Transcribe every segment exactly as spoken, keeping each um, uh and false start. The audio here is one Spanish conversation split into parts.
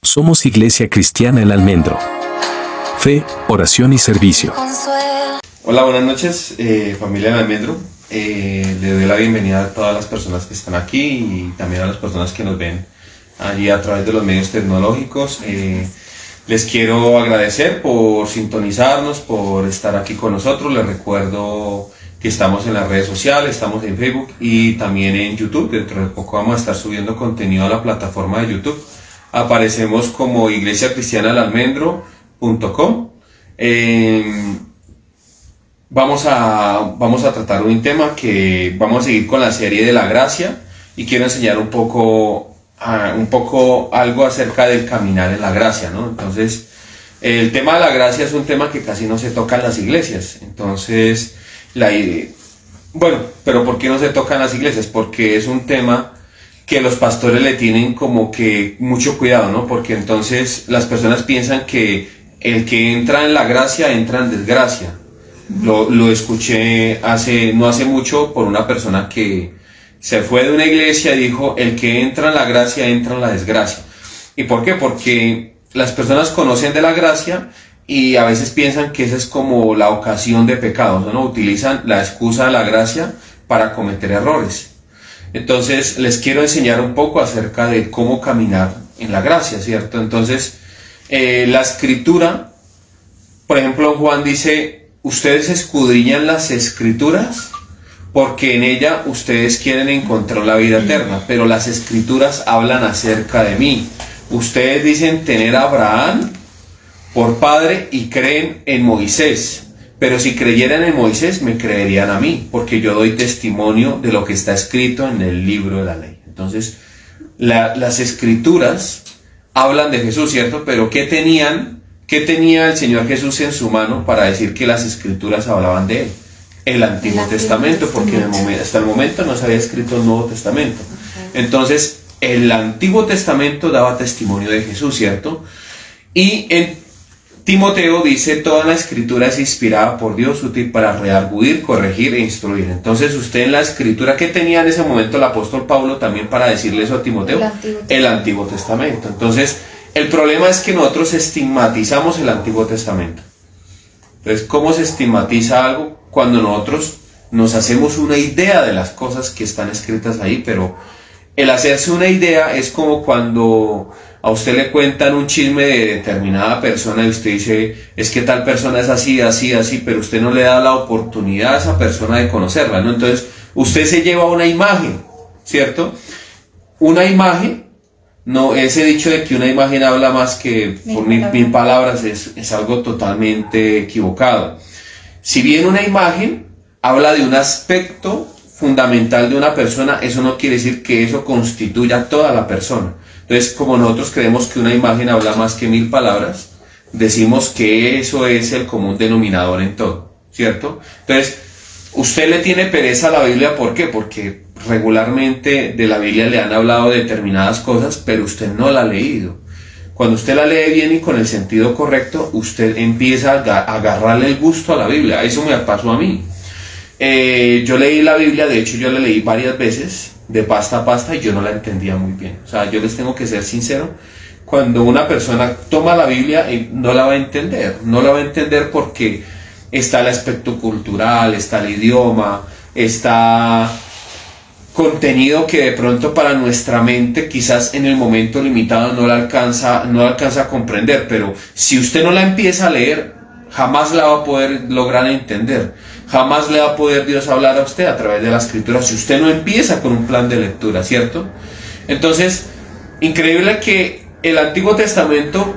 Somos Iglesia Cristiana El Almendro. Fe, oración y servicio. Hola, buenas noches, eh, familia del Almendro. Eh, le doy la bienvenida a todas las personas que están aquí y también a las personas que nos ven allí a través de los medios tecnológicos. Eh, les quiero agradecer por sintonizarnos, por estar aquí con nosotros. Les recuerdo que estamos en las redes sociales, estamos en Facebook y también en YouTube. Dentro de poco vamos a estar subiendo contenido a la plataforma de YouTube. Aparecemos como iglesia cristiana el almendro punto com. Eh, vamos, a, vamos a tratar un tema que vamos a seguir con la serie de la gracia y quiero enseñar un poco, uh, un poco algo acerca del caminar en la gracia, ¿no? Entonces, el tema de la gracia es un tema que casi no se toca en las iglesias. Entonces, la, bueno, pero ¿por qué no se toca en las iglesias? Porque es un tema que los pastores le tienen como que mucho cuidado, ¿no? Porque entonces las personas piensan que el que entra en la gracia entra en desgracia. Lo, lo escuché hace, no hace mucho por una persona que se fue de una iglesia y dijo, el que entra en la gracia entra en la desgracia. ¿Y por qué? Porque las personas conocen de la gracia y a veces piensan que esa es como la ocasión de pecados, ¿no? Utilizan la excusa de la gracia para cometer errores. Entonces, les quiero enseñar un poco acerca de cómo caminar en la gracia, ¿cierto? Entonces, eh, la escritura, por ejemplo, Juan dice, ustedes escudriñan las escrituras porque en ella ustedes quieren encontrar la vida eterna, pero las escrituras hablan acerca de mí. Ustedes dicen tener a Abraham por padre y creen en Moisés. Pero si creyeran en Moisés, me creerían a mí, porque yo doy testimonio de lo que está escrito en el libro de la ley. Entonces, la, las escrituras hablan de Jesús, ¿cierto? Pero ¿qué tenían, qué tenía el Señor Jesús en su mano para decir que las escrituras hablaban de él? El Antiguo, el Testamento, Testamento, porque en el momento, hasta el momento no se había escrito el Nuevo Testamento. Okay. Entonces, el Antiguo Testamento daba testimonio de Jesús, ¿cierto? Y en Timoteo dice, toda la escritura es inspirada por Dios, útil para redarguir, corregir e instruir. Entonces usted en la escritura, ¿qué tenía en ese momento el apóstol Pablo también para decirle eso a Timoteo? El Antiguo, el Antiguo Testamento. Entonces el problema es que nosotros estigmatizamos el Antiguo Testamento. Entonces, ¿cómo se estigmatiza algo? Cuando nosotros nos hacemos una idea de las cosas que están escritas ahí, pero el hacerse una idea es como cuando a usted le cuentan un chisme de determinada persona y usted dice, es que tal persona es así, así, así, pero usted no le da la oportunidad a esa persona de conocerla, ¿no? Entonces, usted se lleva una imagen, ¿cierto? Una imagen, no, ese dicho de que una imagen habla más que por mil, mil palabras es, es algo totalmente equivocado. Si bien una imagen habla de un aspecto fundamental de una persona, eso no quiere decir que eso constituya toda la persona. Entonces, como nosotros creemos que una imagen habla más que mil palabras, decimos que eso es el común denominador en todo, ¿cierto? Entonces, usted le tiene pereza a la Biblia, ¿por qué? Porque regularmente de la Biblia le han hablado de determinadas cosas, pero usted no la ha leído. Cuando usted la lee bien y con el sentido correcto, usted empieza a agarrarle el gusto a la Biblia. Eso me pasó a mí. Eh, yo leí la Biblia, de hecho yo la leí varias veces, de pasta a pasta, y yo no la entendía muy bien. O sea, yo les tengo que ser sincero, cuando una persona toma la Biblia, no la va a entender, no la va a entender porque está el aspecto cultural, está el idioma, está contenido que de pronto para nuestra mente quizás en el momento limitado no la alcanza, no la alcanza a comprender, pero si usted no la empieza a leer, jamás la va a poder lograr entender. Jamás le va a poder Dios hablar a usted a través de la escritura si usted no empieza con un plan de lectura, ¿cierto? Entonces, increíble que el Antiguo Testamento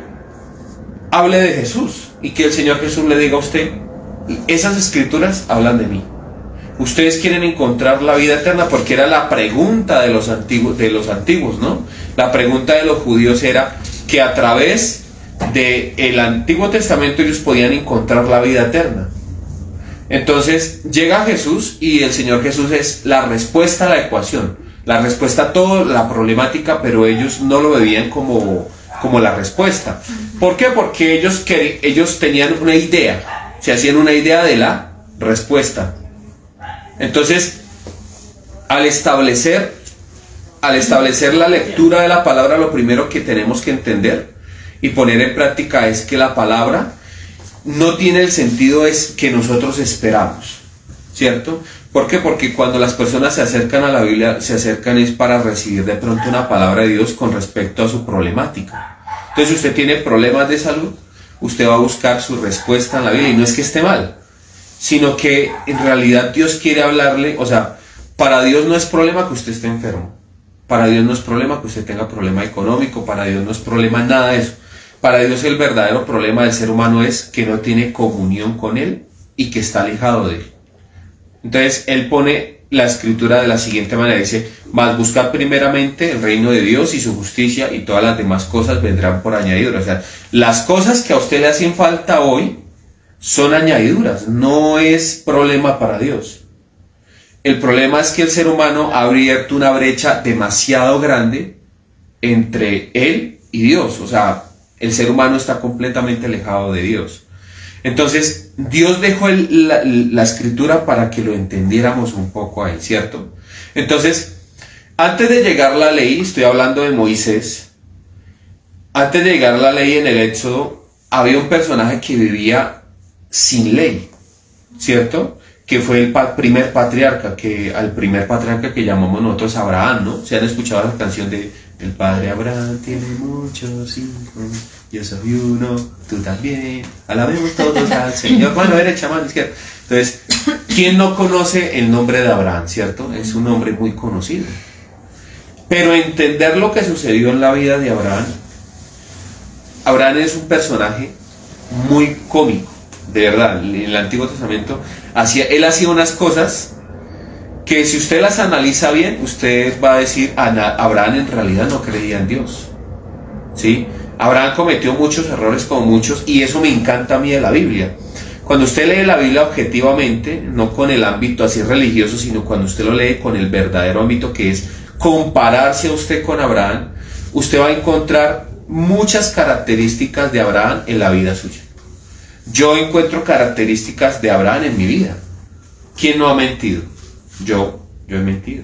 hable de Jesús y que el Señor Jesús le diga a usted, esas escrituras hablan de mí. Ustedes quieren encontrar la vida eterna, porque era la pregunta de los antiguos, de los antiguos, ¿no? La pregunta de los judíos era que a través del Antiguo Testamento ellos podían encontrar la vida eterna. Entonces llega Jesús y el Señor Jesús es la respuesta a la ecuación, la respuesta a toda la problemática, pero ellos no lo veían como, como la respuesta. ¿Por qué? Porque ellos, que, ellos tenían una idea, se hacían una idea de la respuesta. Entonces, al establecer, al establecer la lectura de la palabra, lo primero que tenemos que entender y poner en práctica es que la palabra no tiene el sentido es que nosotros esperamos, ¿cierto? ¿Por qué? Porque cuando las personas se acercan a la Biblia, se acercan es para recibir de pronto una palabra de Dios con respecto a su problemática. Entonces, si usted tiene problemas de salud, usted va a buscar su respuesta en la Biblia, y no es que esté mal, sino que en realidad Dios quiere hablarle. O sea, para Dios no es problema que usted esté enfermo, para Dios no es problema que usted tenga problema económico, para Dios no es problema nada de eso. Para Dios el verdadero problema del ser humano es que no tiene comunión con Él y que está alejado de Él. Entonces Él pone la escritura de la siguiente manera, dice: mas buscad primeramente el reino de Dios y su justicia, y todas las demás cosas vendrán por añadidura. O sea, las cosas que a usted le hacen falta hoy son añadiduras, no es problema para Dios. El problema es que el ser humano ha abierto una brecha demasiado grande entre él y Dios. O sea, el ser humano está completamente alejado de Dios. Entonces, Dios dejó el, la, la escritura para que lo entendiéramos un poco ahí, ¿cierto? Entonces, antes de llegar la ley, estoy hablando de Moisés, antes de llegar la ley en el Éxodo, había un personaje que vivía sin ley, ¿cierto? Que fue el pa primer patriarca, que al primer patriarca que llamamos nosotros Abraham, ¿no? ¿Se han escuchado la canción de el padre Abraham tiene muchos hijos, yo soy uno, tú también, alabemos todos al Señor? Mano derecha, mano izquierda. Entonces, ¿quién no conoce el nombre de Abraham, cierto? Es un nombre muy conocido. Pero entender lo que sucedió en la vida de Abraham, Abraham es un personaje muy cómico, de verdad. En el Antiguo Testamento, hacía, él hacía unas cosas que si usted las analiza bien, usted va a decir: Abraham en realidad no creía en Dios, ¿sí? Abraham cometió muchos errores, como muchos, y eso me encanta a mí de la Biblia. Cuando usted lee la Biblia objetivamente, no con el ámbito así religioso, sino cuando usted lo lee con el verdadero ámbito, que es compararse a usted con Abraham, usted va a encontrar muchas características de Abraham en la vida suya. Yo encuentro características de Abraham en mi vida. ¿Quién no ha mentido? Yo, yo he mentido.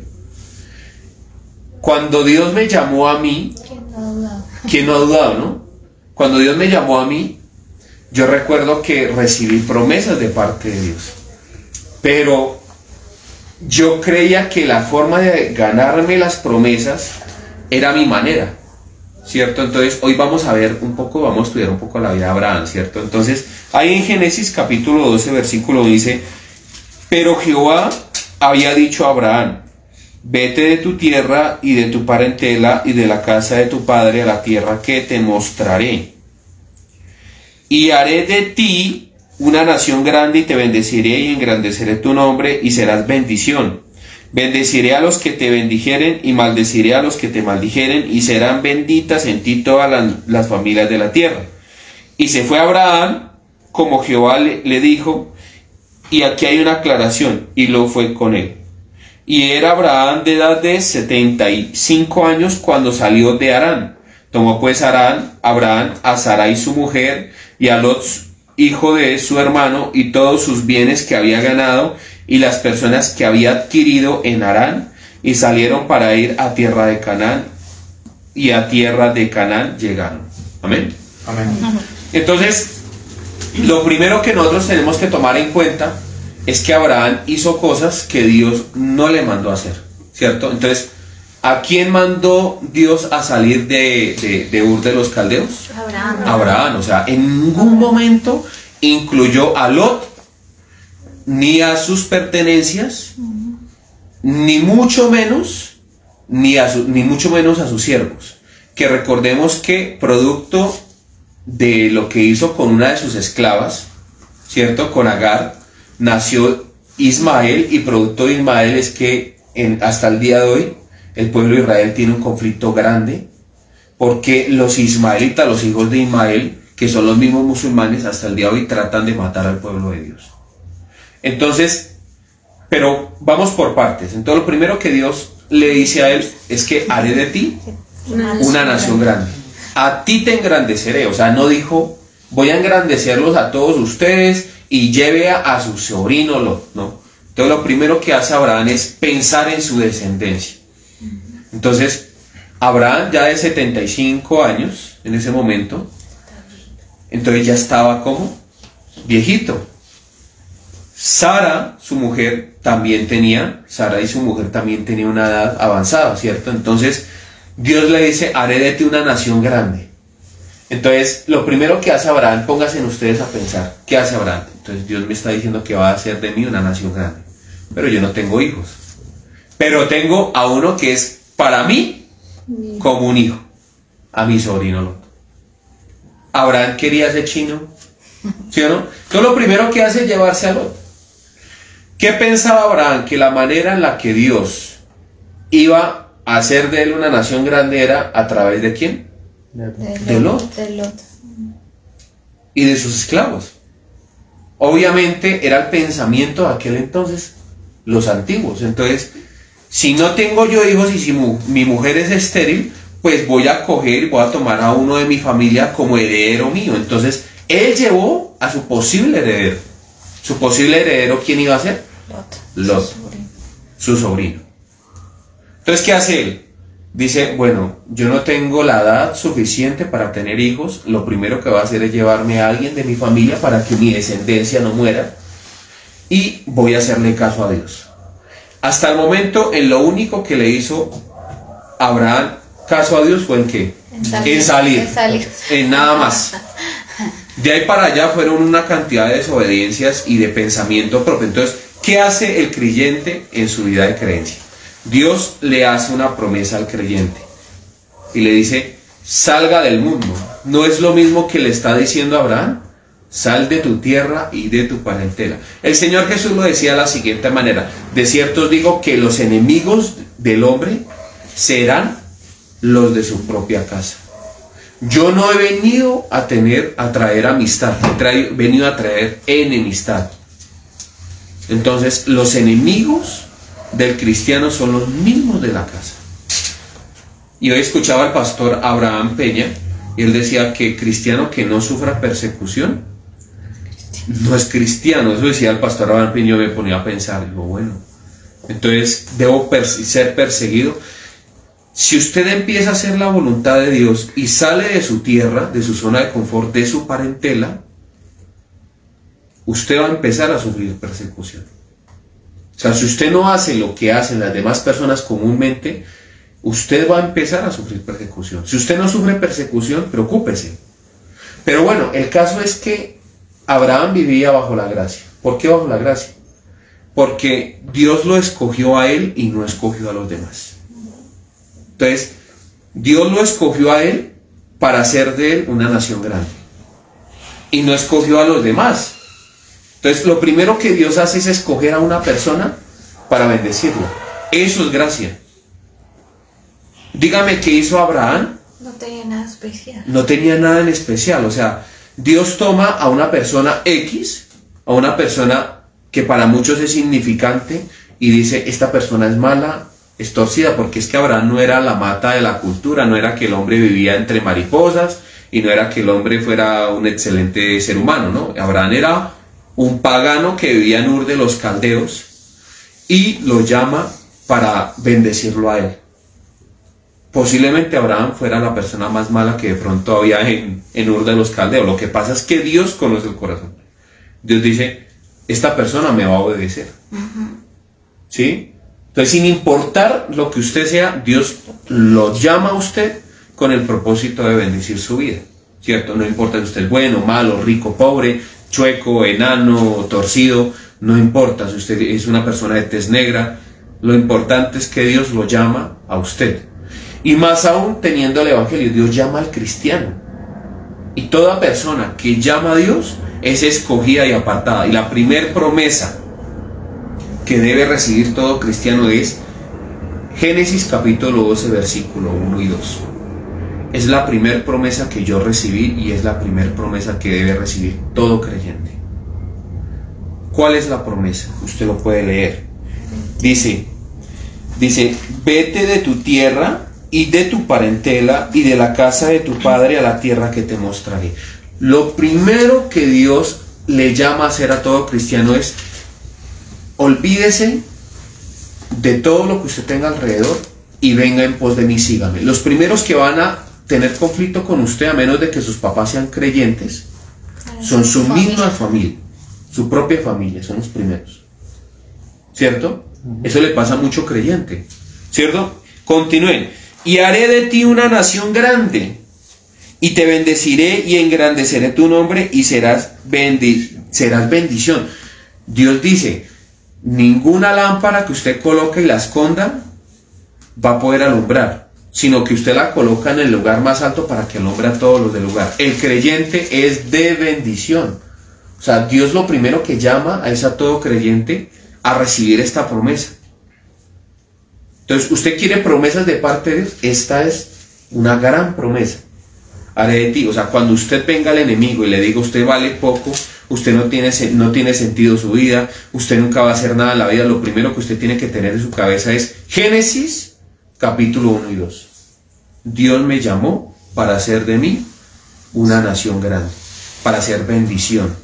Cuando Dios me llamó a mí, ¿quién no ha dudado? ¿Quién no ha dudado, no? Cuando Dios me llamó a mí, yo recuerdo que recibí promesas de parte de Dios, pero yo creía que la forma de ganarme las promesas era mi manera, ¿cierto? Entonces hoy vamos a ver un poco, vamos a estudiar un poco la vida de Abraham, ¿cierto? Entonces ahí en Génesis capítulo doce versículo dice: pero Jehová había dicho a Abraham: vete de tu tierra y de tu parentela y de la casa de tu padre a la tierra que te mostraré, y haré de ti una nación grande, y te bendeciré y engrandeceré tu nombre, y serás bendición. Bendeciré a los que te bendijeren y maldeciré a los que te maldijeren, y serán benditas en ti todas las, las familias de la tierra. Y se fue Abraham como Jehová le, le dijo, y aquí hay una aclaración: y lo fue con él. Y era Abraham de edad de setenta y cinco años cuando salió de Harán. Tomó pues Harán, Abraham a Sarai su mujer, y a Lot hijo de su hermano, y todos sus bienes que había ganado, y las personas que había adquirido en Harán, y salieron para ir a tierra de Canaán, y a tierra de Canaán llegaron. Amén. Amén. Entonces, lo primero que nosotros tenemos que tomar en cuenta es que Abraham hizo cosas que Dios no le mandó a hacer, ¿cierto? Entonces, ¿a quién mandó Dios a salir de, de, de Ur de los Caldeos? Abraham. Abraham, o sea, en ningún momento incluyó a Lot, ni a sus pertenencias, uh-huh. ni mucho menos, ni, a su, ni mucho menos a sus siervos. Que recordemos que producto de lo que hizo con una de sus esclavas, ¿cierto? Con Agar, nació Ismael, y producto de Ismael es que en, hasta el día de hoy el pueblo de Israel tiene un conflicto grande, porque los ismaelitas, los hijos de Ismael, que son los mismos musulmanes, hasta el día de hoy tratan de matar al pueblo de Dios. Entonces, pero vamos por partes. Entonces lo primero que Dios le dice a él es que haré de ti una, una nación grande. A ti te engrandeceré. O sea, no dijo voy a engrandecerlos a todos ustedes y lleve a, a su sobrino Lot, no. Entonces lo primero que hace Abraham es pensar en su descendencia. Entonces Abraham, ya de setenta y cinco años en ese momento, Entonces ya estaba como viejito. Sara, su mujer, también tenía, Sara y su mujer también tenían una edad avanzada, ¿cierto? Entonces Dios le dice, haré de ti una nación grande. Entonces, lo primero que hace Abraham, pónganse en ustedes a pensar, ¿qué hace Abraham? Entonces Dios me está diciendo que va a hacer de mí una nación grande. Pero yo no tengo hijos. Pero tengo a uno que es para mí como un hijo, a mi sobrino Lot. Abraham quería ser chino, ¿sí o no? Entonces lo primero que hace es llevarse a Lot. ¿Qué pensaba Abraham? Que la manera en la que Dios iba a hacer de él una nación grande era a través de ¿quién? De, De Lot. de Lot. Y de sus esclavos. Obviamente era el pensamiento de aquel entonces, los antiguos. Entonces, si no tengo yo hijos y si mu mi mujer es estéril, pues voy a coger y voy a tomar a uno de mi familia como heredero mío. Entonces, él llevó a su posible heredero. ¿Su posible heredero quién iba a ser? Lot. Lot, Su sobrino. su sobrino. Entonces, ¿qué hace él? Dice, bueno, yo no tengo la edad suficiente para tener hijos, lo primero que va a hacer es llevarme a alguien de mi familia para que mi descendencia no muera, y voy a hacerle caso a Dios. Hasta el momento, en lo único que le hizo Abraham caso a Dios fue en ¿qué? En salir. En salir, En salir. en nada más. De ahí para allá fueron una cantidad de desobediencias y de pensamiento propio. Entonces, ¿qué hace el creyente en su vida de creencia? Dios le hace una promesa al creyente y le dice, salga del mundo. No es lo mismo que le está diciendo a Abraham, sal de tu tierra y de tu parentela. El Señor Jesús lo decía de la siguiente manera, de cierto os digo que los enemigos del hombre serán los de su propia casa. Yo no he venido a tener, a traer amistad, he traído, venido a traer enemistad. Entonces, los enemigos del cristiano son los mismos de la casa. Y hoy escuchaba al pastor Abraham Peña, y él decía que cristiano que no sufra persecución no es cristiano. Eso decía el pastor Abraham Peña. Yo me ponía a pensar, digo, bueno, entonces debo perse- ser perseguido. Si usted empieza a hacer la voluntad de Dios y sale de su tierra, de su zona de confort, de su parentela, usted va a empezar a sufrir persecución. O sea, si usted no hace lo que hacen las demás personas comúnmente, usted va a empezar a sufrir persecución. Si usted no sufre persecución, preocúpese. Pero bueno, el caso es que Abraham vivía bajo la gracia. ¿Por qué bajo la gracia? Porque Dios lo escogió a él y no escogió a los demás. Entonces, Dios lo escogió a él para hacer de él una nación grande. Y no escogió a los demás. Entonces, lo primero que Dios hace es escoger a una persona para bendecirla. Eso es gracia. Dígame qué hizo Abraham. No tenía nada especial. No tenía nada en especial. O sea, Dios toma a una persona X, a una persona que para muchos es insignificante, y dice, esta persona es mala, es torcida, porque es que Abraham no era la mata de la cultura, no era que el hombre vivía entre mariposas, y no era que el hombre fuera un excelente ser humano, ¿no? Abraham era un pagano que vivía en Ur de los Caldeos, y lo llama para bendecirlo a él. Posiblemente Abraham fuera la persona más mala que de pronto había en, en Ur de los Caldeos. Lo que pasa es que Dios conoce el corazón. Dios dice, esta persona me va a obedecer. Uh-huh. ¿Sí? Entonces, sin importar lo que usted sea, Dios lo llama a usted con el propósito de bendecir su vida. ¿Cierto? No importa si usted es bueno, malo, rico, pobre, chueco, enano, torcido, no importa si usted es una persona de tez negra. Lo importante es que Dios lo llama a usted. Y más aún teniendo el Evangelio, Dios llama al cristiano. Y toda persona que llama a Dios es escogida y apartada. Y la primer promesa que debe recibir todo cristiano es Génesis capítulo doce, versículo uno y dos. Es la primer promesa que yo recibí y es la primer promesa que debe recibir todo creyente. ¿Cuál es la promesa? Usted lo puede leer. Dice, dice, vete de tu tierra y de tu parentela y de la casa de tu padre a la tierra que te mostraré. Lo primero que Dios le llama a hacer a todo cristiano es olvídese de todo lo que usted tenga alrededor y venga en pos de mí, sígame. Los primeros que van a tener conflicto con usted, a menos de que sus papás sean creyentes, son su misma familia, su propia familia, son los primeros. ¿Cierto? Eso le pasa a mucho creyente. ¿Cierto? Continúen. Y haré de ti una nación grande, y te bendeciré y engrandeceré tu nombre, y serás, bendi serás bendición. Dios dice, ninguna lámpara que usted coloque y la esconda va a poder alumbrar, sino que usted la coloca en el lugar más alto para que alumbre a todos los del lugar. El creyente es de bendición. O sea, Dios lo primero que llama a esa todo creyente a recibir esta promesa. Entonces, usted quiere promesas de parte de Dios. Esta es una gran promesa. Haré de ti. O sea, cuando usted venga al enemigo y le diga, usted vale poco, usted no tiene, no tiene sentido su vida, usted nunca va a hacer nada en la vida, lo primero que usted tiene que tener en su cabeza es Génesis, capítulo uno y dos. Dios me llamó para hacer de mí una nación grande, para hacer bendición,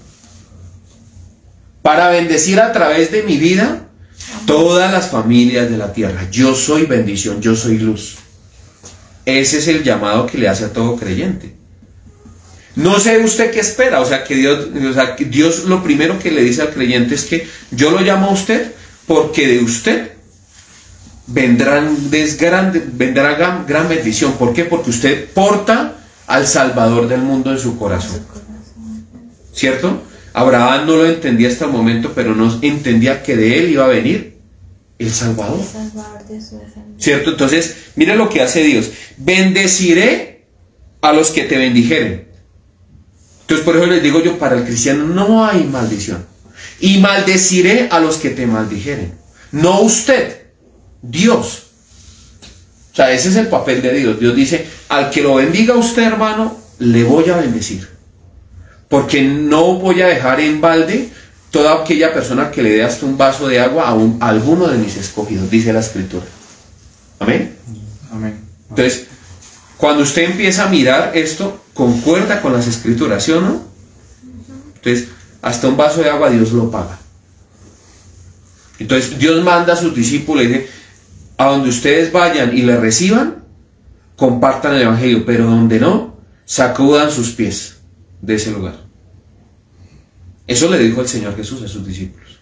para bendecir a través de mi vida todas las familias de la tierra. Yo soy bendición, yo soy luz. Ese es el llamado que le hace a todo creyente. No sé usted qué espera, o sea, que Dios, o sea, que Dios lo primero que le dice al creyente es que yo lo llamo a usted porque de usted vendrán grande, vendrá gran, gran bendición. ¿Por qué? Porque usted porta al Salvador del mundo en su corazón. ¿Cierto? Abraham no lo entendía hasta el momento, pero no entendía que de él iba a venir el Salvador. ¿Cierto? Entonces, mire lo que hace Dios. Bendeciré a los que te bendijeren. Entonces, por eso les digo yo, para el cristiano no hay maldición. Y maldeciré a los que te maldijeren. No usted, Dios. O sea, ese es el papel de Dios. Dios dice, al que lo bendiga usted, hermano, le voy a bendecir. Porque no voy a dejar en balde toda aquella persona que le dé hasta un vaso de agua a, un, a alguno de mis escogidos, dice la Escritura. Amén. Amén. Entonces, cuando usted empieza a mirar esto, concuerda con las Escrituras, ¿sí o no? Entonces, hasta un vaso de agua Dios lo paga. Entonces, Dios manda a sus discípulos y dice, a donde ustedes vayan y le reciban, compartan el Evangelio, pero donde no, sacudan sus pies de ese lugar. Eso le dijo el Señor Jesús a sus discípulos.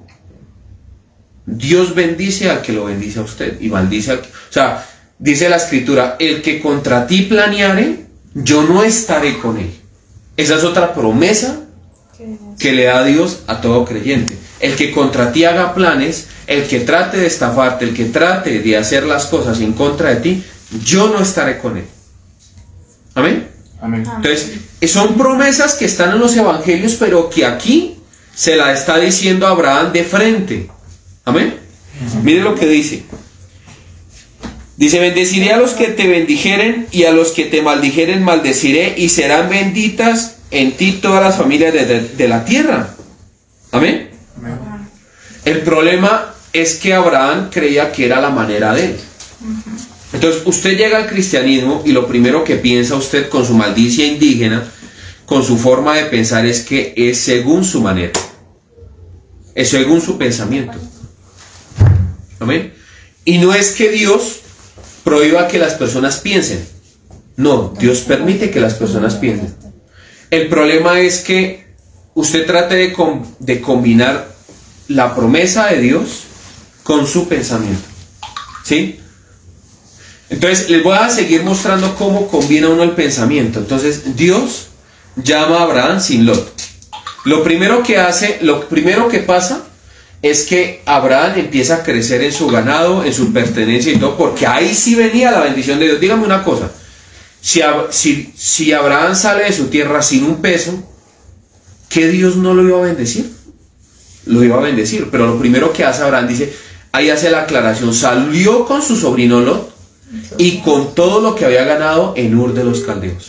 Dios bendice al que lo bendice a usted y maldice al que... O sea, dice la Escritura, el que contra ti planeare, yo no estaré con él. Esa es otra promesa que le da Dios a todo creyente. El que contra ti haga planes, el que trate de estafarte, el que trate de hacer las cosas en contra de ti, yo no estaré con él. Amén. Amén. Entonces, son promesas que están en los evangelios, pero que aquí se la está diciendo a Abraham de frente. Amén. Mire lo que dice. Dice, bendeciré a los que te bendijeren y a los que te maldijeren maldeciré, y serán benditas en ti todas las familias de, de, de la tierra. Amén. Amén. El problema es que Abraham creía que era la manera de él. Entonces usted llega al cristianismo y lo primero que piensa usted con su maldicia indígena, con su forma de pensar, es que es según su manera, es según su pensamiento. Amén. Y no es que Dios prohíba que las personas piensen. No, Dios permite que las personas piensen. El problema es que usted trate de, com de combinar la promesa de Dios con su pensamiento. ¿Sí? Entonces les voy a seguir mostrando cómo combina uno el pensamiento. Entonces Dios llama a Abraham sin Lot. Lo primero que hace, lo primero que pasa es que Abraham empieza a crecer en su ganado, en su pertenencia y todo, porque ahí sí venía la bendición de Dios. Dígame una cosa, si, si, si Abraham sale de su tierra sin un peso, ¿qué Dios no lo iba a bendecir? Lo iba a bendecir, pero lo primero que hace Abraham, dice, ahí hace la aclaración, salió con su sobrino Lot y con todo lo que había ganado en Ur de los Caldeos.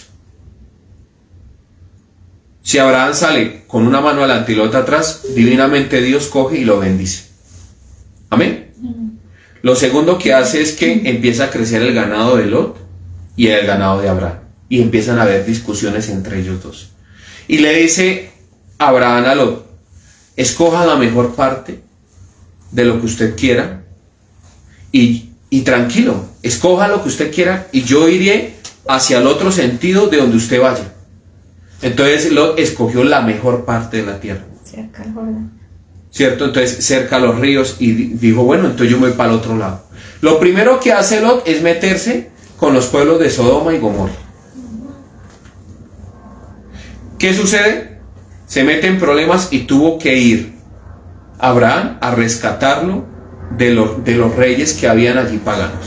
Si Abraham sale con una mano adelante y la otra atrás, divinamente Dios coge y lo bendice. Amén. Lo segundo que hace es que empieza a crecer el ganado de Lot y el ganado de Abraham. Y empiezan a haber discusiones entre ellos dos. Y le dice Abraham a Lot, escoja la mejor parte de lo que usted quiera y, y tranquilo, escoja lo que usted quiera y yo iré hacia el otro sentido de donde usted vaya. Entonces Lot escogió la mejor parte de la tierra. Cerca al Jordán. ¿Cierto? Entonces cerca a los ríos y dijo, bueno, entonces yo me voy para el otro lado. Lo primero que hace Lot es meterse con los pueblos de Sodoma y Gomorra. ¿Qué sucede? Se mete en problemas y tuvo que ir Abraham a rescatarlo de los, de los reyes que habían allí paganos.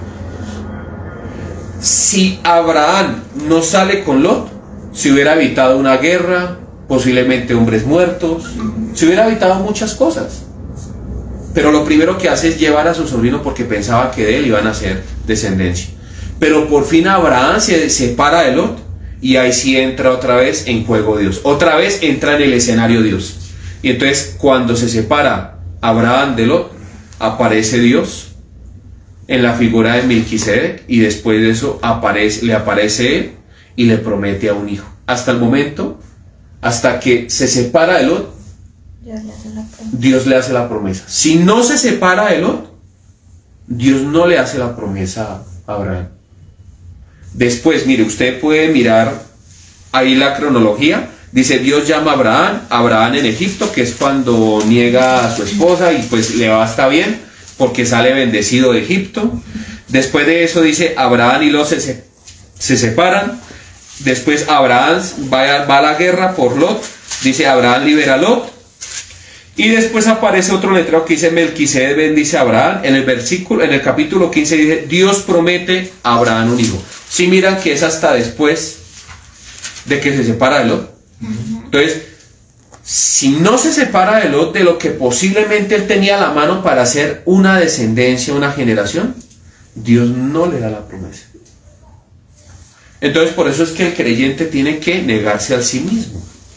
Si Abraham no sale con Lot, se hubiera evitado una guerra, posiblemente hombres muertos, se hubiera evitado muchas cosas. Pero lo primero que hace es llevar a su sobrino porque pensaba que de él iban a ser descendencia. Pero por fin Abraham se separa de Lot y ahí sí entra otra vez en juego Dios. Otra vez entra en el escenario Dios. Y entonces cuando se separa Abraham de Lot, aparece Dios en la figura de Melquisedec y después de eso aparece, le aparece él y le promete a un hijo. Hasta el momento, hasta que se separa de Lot, Dios le hace la promesa. Dios le hace la promesa. Si no se separa de Lot, Dios no le hace la promesa a Abraham. Después, mire, usted puede mirar ahí la cronología. Dice, Dios llama a Abraham, Abraham en Egipto, que es cuando niega a su esposa y pues le va hasta bien, porque sale bendecido de Egipto. Después de eso dice, Abraham y Lot se, se, se separan. Después Abraham va a, va a la guerra por Lot. Dice, Abraham libera a Lot. Y después aparece otro letrero que dice, Melquisedec bendice a Abraham. En el versículo, en el capítulo quince dice, Dios promete a Abraham un hijo. Si miran que es hasta después de que se separa de Lot. Entonces, si no se separa de Lot, de lo que posiblemente él tenía a la mano para hacer una descendencia, una generación, Dios no le da la promesa. Entonces, por eso es que el creyente tiene que negarse a sí mismo.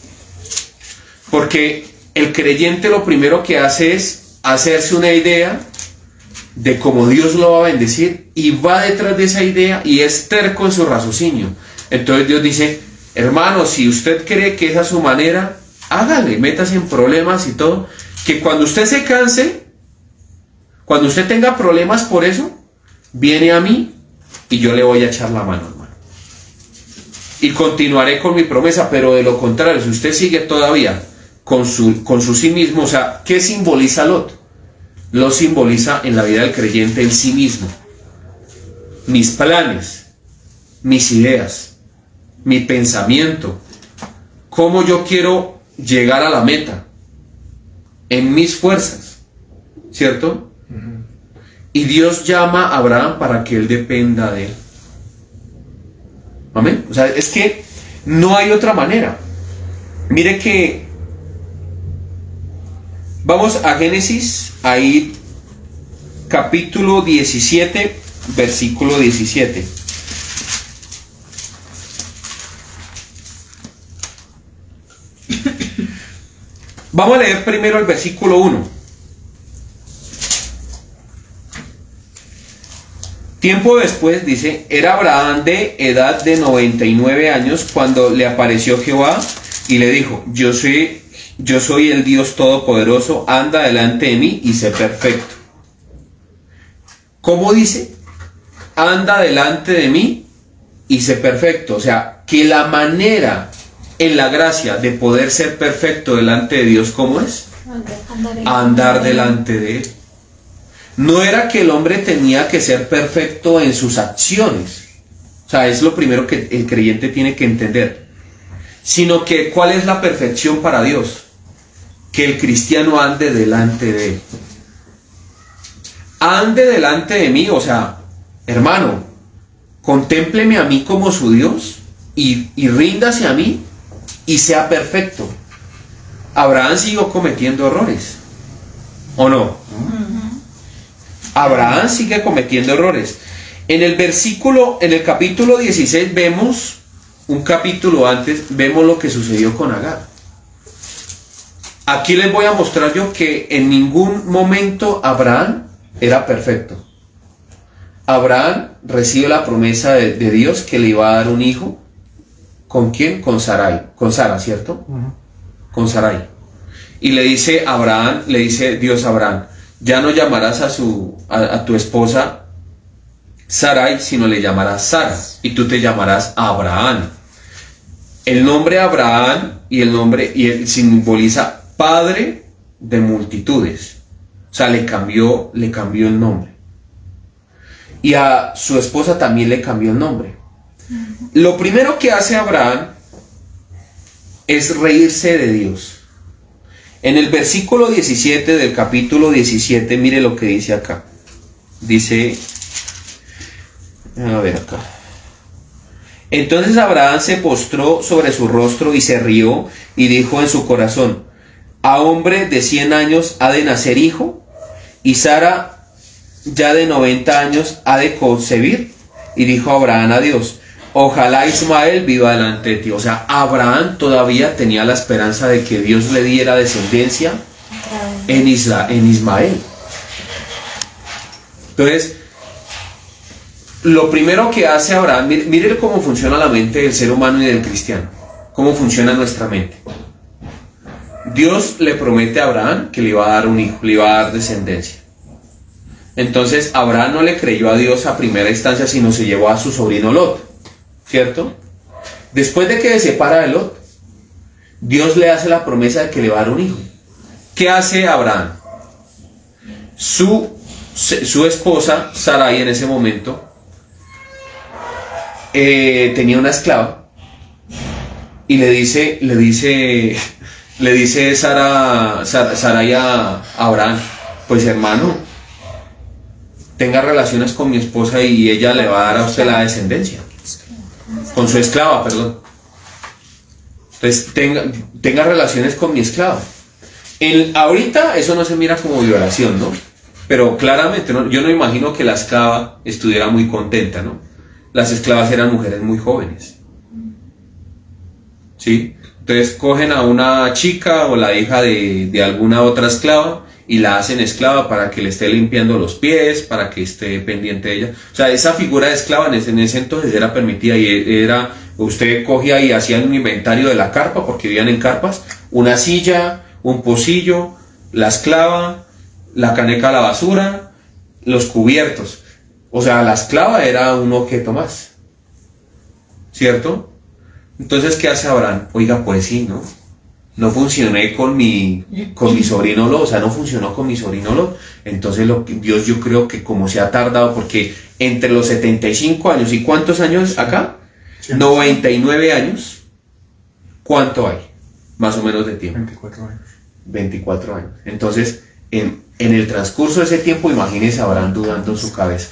Porque el creyente lo primero que hace es hacerse una idea de cómo Dios lo va a bendecir y va detrás de esa idea y es terco en su raciocinio. Entonces Dios dice, hermano, si usted cree que esa es su manera, hágale, métase en problemas y todo, que cuando usted se canse, cuando usted tenga problemas por eso, viene a mí y yo le voy a echar la mano, hermano. Y continuaré con mi promesa, pero de lo contrario, si usted sigue todavía con su, con su sí mismo, o sea, ¿qué simboliza Lot? Lo simboliza en la vida del creyente el sí mismo. Mis planes, mis ideas, mi pensamiento, cómo yo quiero llegar a la meta, en mis fuerzas, ¿cierto? Uh-huh. Y Dios llama a Abraham para que él dependa de él. Amén. O sea, es que no hay otra manera. Mire que vamos a Génesis, ahí capítulo diecisiete, versículo diecisiete. Vamos a leer primero el versículo uno. Tiempo después, dice, era Abraham de edad de noventa y nueve años cuando le apareció Jehová y le dijo, yo soy, yo soy el Dios Todopoderoso, anda delante de mí y sé perfecto. ¿Cómo dice? Anda delante de mí y sé perfecto. O sea, que la manera en la gracia de poder ser perfecto delante de Dios, ¿cómo es? Andar, andar delante de él. No era que el hombre tenía que ser perfecto en sus acciones, o sea, es lo primero que el creyente tiene que entender, sino que ¿cuál es la perfección para Dios? Que el cristiano ande delante de él. Ande delante de mí, o sea, hermano, contémpleme a mí como su Dios y, y ríndase a mí y sea perfecto. Abraham siguió cometiendo errores, ¿o no? Uh-huh. Abraham sigue cometiendo errores. En el versículo, en el capítulo dieciséis vemos, un capítulo antes, vemos lo que sucedió con Agar. Aquí les voy a mostrar yo que en ningún momento Abraham era perfecto. Abraham recibe la promesa de, de Dios que le iba a dar un hijo. ¿Con quién? Con Sarai, con Sara, ¿cierto? Uh-huh. Con Sarai. Y le dice Abraham, le dice Dios a Abraham, ya no llamarás a, su, a, a tu esposa Sarai, sino le llamarás Sara, y tú te llamarás Abraham. el nombre Abraham y el nombre y el, simboliza padre de multitudes. O sea, le cambió, le cambió el nombre. Y a su esposa también le cambió el nombre. Lo primero que hace Abraham es reírse de Dios. En el versículo diecisiete del capítulo diecisiete, mire lo que dice acá. Dice, a ver acá. Entonces Abraham se postró sobre su rostro y se rió y dijo en su corazón: a hombre de cien años ha de nacer hijo, y Sara ya de noventa años ha de concebir. Y dijo Abraham a Dios: ojalá Ismael viva delante de ti. O sea, Abraham todavía tenía la esperanza de que Dios le diera descendencia en, Isla, en Ismael. Entonces, lo primero que hace Abraham, mire, mire cómo funciona la mente del ser humano y del cristiano, cómo funciona nuestra mente. Dios le promete a Abraham que le iba a dar un hijo, le iba a dar descendencia. Entonces Abraham no le creyó a Dios a primera instancia, sino se llevó a su sobrino Lot, ¿cierto? Después de que se separa de Lot, Dios le hace la promesa de que le va a dar un hijo. ¿Qué hace Abraham? Su, su esposa, Sarai, en ese momento, eh, tenía una esclava, y le dice, le dice, le dice Sara, Sara, Sarai a Abraham: pues hermano, tenga relaciones con mi esposa y ella le va a dar a usted la descendencia. Con su esclava, perdón. Entonces, tenga, tenga relaciones con mi esclava. El, ahorita eso no se mira como violación, ¿no? Pero claramente, ¿no? Yo no imagino que la esclava estuviera muy contenta, ¿no? Las esclavas eran mujeres muy jóvenes. ¿Sí? Entonces cogen a una chica o la hija de, de alguna otra esclava y la hacen esclava para que le esté limpiando los pies, para que esté pendiente de ella. O sea, esa figura de esclava en ese, en ese entonces era permitida, y era, usted cogía y hacía un inventario de la carpa, porque vivían en carpas: una silla, un pocillo, la esclava, la caneca a la basura, los cubiertos. O sea, la esclava era un objeto más, ¿cierto? Entonces, ¿qué hace Abraham? Oiga, pues sí, ¿no? No funcioné con mi, con mi sobrino Lot, o sea, no funcionó con mi sobrino Lot. Entonces lo, Dios, yo creo que como se ha tardado, porque entre los setenta y cinco años y ¿cuántos años acá? noventa y nueve años. ¿Cuánto hay? Más o menos de tiempo. veinticuatro años. veinticuatro años. Entonces, en, en el transcurso de ese tiempo, imagínense Abraham dudando en su cabeza.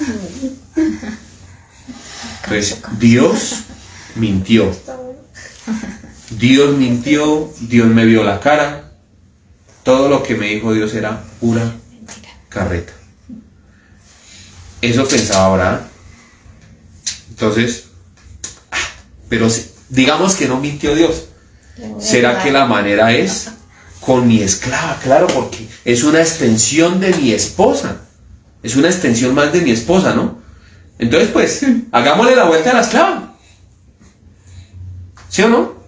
Pues Dios mintió. Dios mintió, Dios me vio la cara. Todo lo que me dijo Dios era pura carreta. Eso pensaba Abraham. Entonces, pero digamos que no mintió Dios. ¿Será que la manera es con mi esclava? Claro, porque es una extensión de mi esposa. Es una extensión más de mi esposa, ¿no? Entonces, pues, hagámosle la vuelta a la esclava. ¿Sí o no?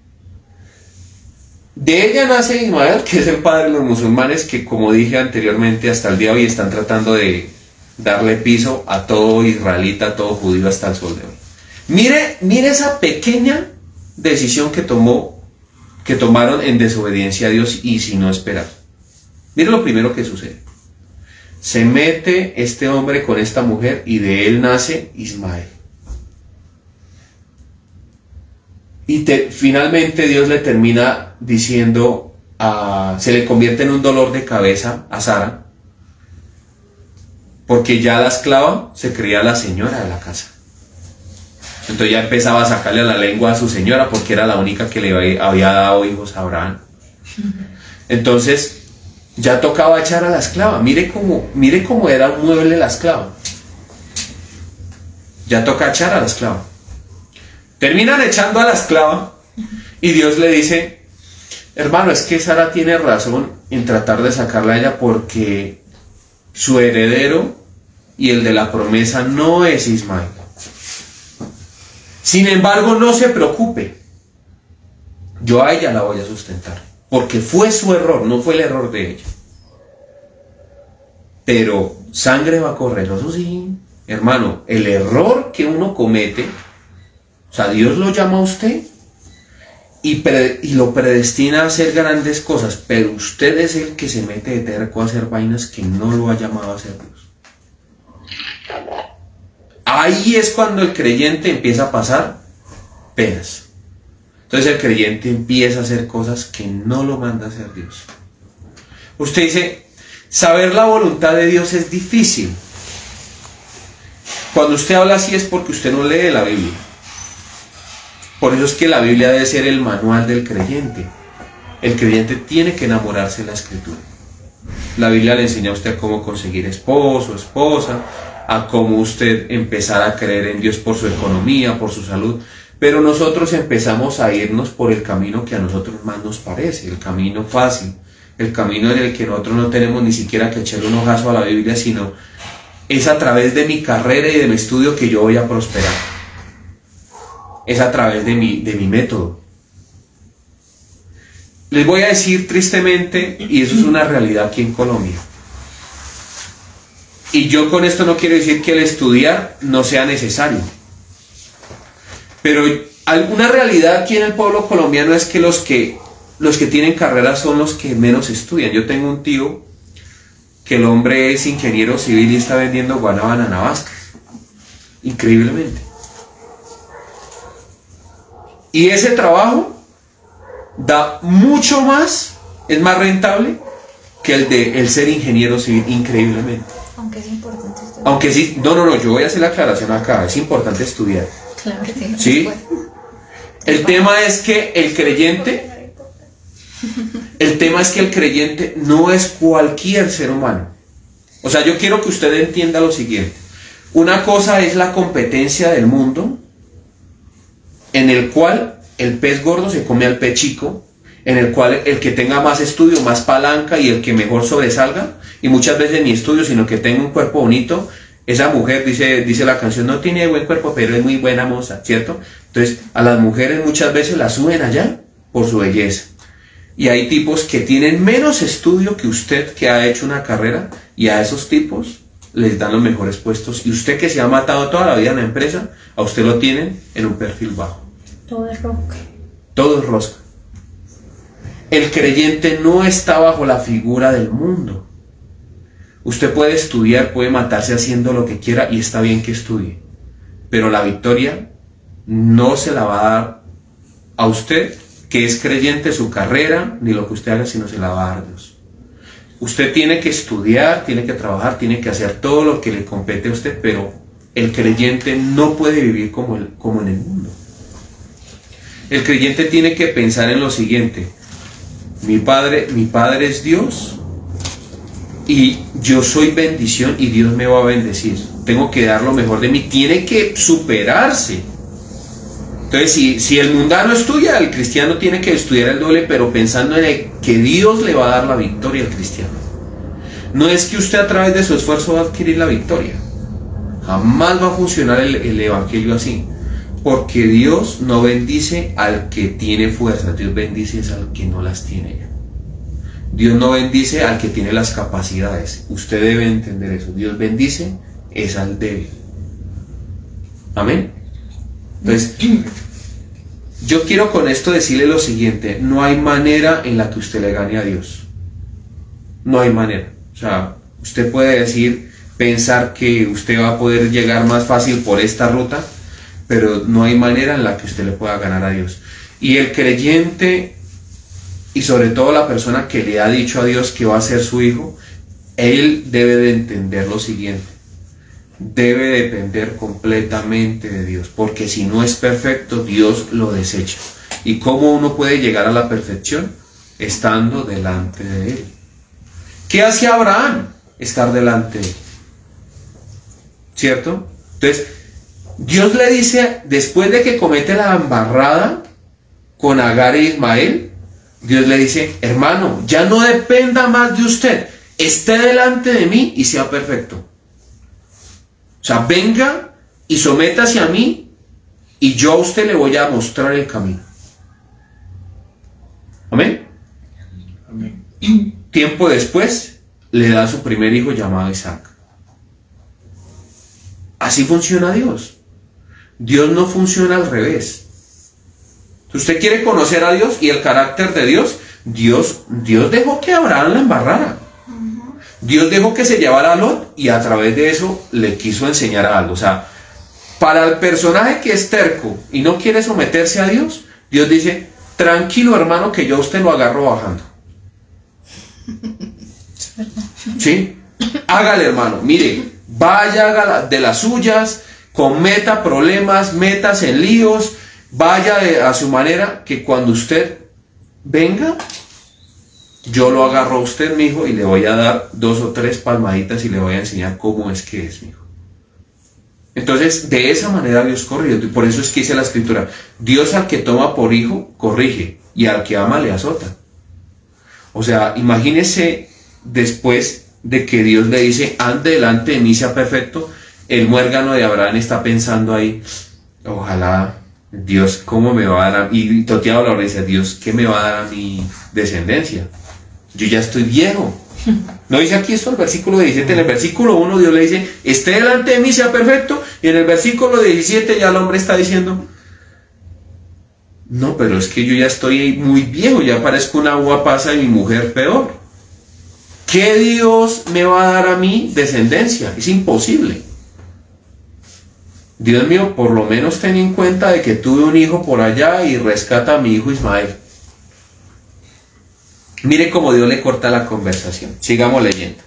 De ella nace Ismael, que es el padre de los musulmanes, que, como dije anteriormente, hasta el día de hoy están tratando de darle piso a todo israelita, a todo judío hasta el sol de hoy. Mire, mire esa pequeña decisión que tomó, que tomaron en desobediencia a Dios y sin no esperar. Mire lo primero que sucede. Se mete este hombre con esta mujer y de él nace Ismael. Y te, finalmente Dios le termina diciendo, a, se le convierte en un dolor de cabeza a Sara, porque ya la esclava se creía la señora de la casa. Entonces ya empezaba a sacarle a la lengua a su señora, porque era la única que le había dado hijos a Abraham. Entonces ya tocaba echar a la esclava. Mire cómo, mire cómo era un mueble la esclava. Ya toca echar a la esclava. Terminan echando a la esclava y Dios le dice: hermano, es que Sara tiene razón en tratar de sacarla a ella, porque su heredero y el de la promesa no es Ismael. Sin embargo, no se preocupe, yo a ella la voy a sustentar, porque fue su error, no fue el error de ella. Pero sangre va a correr, eso sí, hermano, el error que uno comete, o sea, Dios lo llama a usted y, pre, y lo predestina a hacer grandes cosas, pero usted es el que se mete de terco a hacer vainas que no lo ha llamado a hacer Dios. Ahí es cuando el creyente empieza a pasar penas. Entonces el creyente empieza a hacer cosas que no lo manda a hacer Dios. Usted dice, saber la voluntad de Dios es difícil. Cuando usted habla así es porque usted no lee la Biblia. Por eso es que la Biblia debe ser el manual del creyente. El creyente tiene que enamorarse de la Escritura. La Biblia le enseña a usted cómo conseguir esposo, esposa, a cómo usted empezar a creer en Dios por su economía, por su salud. Pero nosotros empezamos a irnos por el camino que a nosotros más nos parece, el camino fácil, el camino en el que nosotros no tenemos ni siquiera que echarle un ojazo a la Biblia, sino es a través de mi carrera y de mi estudio que yo voy a prosperar. Es a través de mi, de mi método. Les voy a decir tristemente, y eso es una realidad aquí en Colombia, y yo con esto no quiero decir que el estudiar no sea necesario, pero alguna realidad aquí en el pueblo colombiano es que los que, los que tienen carreras son los que menos estudian. Yo tengo un tío que el hombre es ingeniero civil y está vendiendo guanábana en Abastos, increíblemente. Y ese trabajo da mucho más, es más rentable que el de el ser ingeniero civil, increíblemente. Aunque es importante estudiar. Aunque sí, no, no, no, yo voy a hacer la aclaración acá, es importante estudiar. Claro que sí. ¿Sí? El tema es que el creyente, el tema es que el creyente no es cualquier ser humano. O sea, yo quiero que usted entienda lo siguiente. Una cosa es la competencia del mundo, en el cual el pez gordo se come al pez chico, en el cual el que tenga más estudio, más palanca y el que mejor sobresalga, y muchas veces ni estudio, sino que tenga un cuerpo bonito. Esa mujer, dice, dice la canción, no tiene buen cuerpo, pero es muy buena moza, ¿cierto? Entonces, a las mujeres muchas veces las suben allá por su belleza. Y hay tipos que tienen menos estudio que usted, que ha hecho una carrera, y a esos tipos les dan los mejores puestos. Y usted, que se ha matado toda la vida en la empresa, a usted lo tienen en un perfil bajo. Todo es rosca. Todo es rosca. El creyente no está bajo la figura del mundo. Usted puede estudiar, puede matarse haciendo lo que quiera y está bien que estudie. Pero la victoria no se la va a dar a usted, que es creyente, su carrera, ni lo que usted haga, sino se la va a dar Dios. Usted tiene que estudiar, tiene que trabajar, tiene que hacer todo lo que le compete a usted, pero el creyente no puede vivir como, el, como en el mundo. El creyente tiene que pensar en lo siguiente: mi padre, mi padre es Dios, y yo soy bendición y Dios me va a bendecir. Tengo que dar lo mejor de mí. Tiene que superarse. Entonces, si, si el mundano estudia, el cristiano tiene que estudiar el doble, pero pensando en el, que Dios le va a dar la victoria al cristiano. No es que usted a través de su esfuerzo va a adquirir la victoria. Jamás va a funcionar el, el evangelio así. Porque Dios no bendice al que tiene fuerza, Dios bendice al que no las tiene ya. Dios no bendice al que tiene las capacidades. Usted debe entender eso. Dios bendice es al débil. Amén. Entonces, yo quiero con esto decirle lo siguiente: no hay manera en la que usted le gane a Dios. No hay manera. O sea, usted puede decir, pensar que usted va a poder llegar más fácil por esta ruta, pero no hay manera en la que usted le pueda ganar a Dios. Y el creyente, y sobre todo la persona que le ha dicho a Dios que va a ser su hijo, él debe de entender lo siguiente: debe depender completamente de Dios, porque si no es perfecto, Dios lo desecha. ¿Y cómo uno puede llegar a la perfección? Estando delante de Él. ¿Qué hace Abraham? Estar delante de Él, ¿cierto? Entonces, Dios le dice, después de que comete la embarrada con Agar e Ismael, Dios le dice: hermano, ya no dependa más de usted, esté delante de mí y sea perfecto. O sea, venga y sométase a mí y yo a usted le voy a mostrar el camino. Amén. Amén. Tiempo después le da a su primer hijo llamado Isaac. Así funciona Dios. Dios no funciona al revés. Usted quiere conocer a Dios y el carácter de Dios. Dios, Dios dejó que Abraham la embarrara. Dios dejó que se llevara a Lot y a través de eso le quiso enseñar algo. O sea, para el personaje que es terco y no quiere someterse a Dios, Dios dice, tranquilo hermano que yo a usted lo agarro bajando. ¿Sí? Hágale hermano, mire, vaya haga de las suyas, cometa problemas, metas en líos, vaya a su manera, que cuando usted venga, yo lo agarro a usted, mijo, y le voy a dar dos o tres palmaditas y le voy a enseñar cómo es que es, mijo. Entonces, de esa manera Dios corrige. Y por eso es que dice la Escritura, Dios al que toma por hijo, corrige, y al que ama le azota. O sea, imagínese después de que Dios le dice, ande delante de mí, sea perfecto, el muérgano de Abraham está pensando ahí, ojalá Dios, ¿cómo me va a dar a mí? Y toteado la dice, Dios, ¿qué me va a dar a mi descendencia? Yo ya estoy viejo. ¿No dice aquí esto el versículo diecisiete? En el versículo uno Dios le dice, esté delante de mí, sea perfecto. Y en el versículo diecisiete ya el hombre está diciendo, no, pero es que yo ya estoy muy viejo, ya parezco una uva pasa y mi mujer peor. ¿Qué Dios me va a dar a mí descendencia? Es imposible. Dios mío, por lo menos ten en cuenta de que tuve un hijo por allá y rescata a mi hijo Ismael. Mire cómo Dios le corta la conversación. Sigamos leyendo.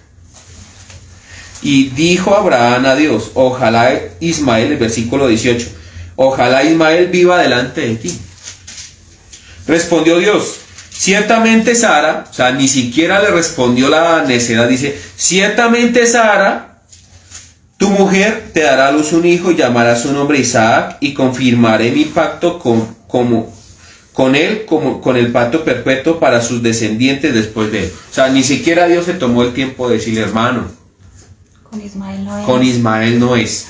Y dijo Abraham a Dios, ojalá Ismael, el versículo dieciocho, ojalá Ismael viva delante de ti. Respondió Dios, ciertamente Sara, o sea, ni siquiera le respondió la necedad, dice, ciertamente Sara, tu mujer, te dará a luz un hijo y llamará su nombre Isaac, y confirmaré mi pacto con, como, con él, como, con el pacto perpetuo para sus descendientes después de él. O sea, ni siquiera Dios se tomó el tiempo de decirle, hermano, Con Ismael no es. con Ismael no es.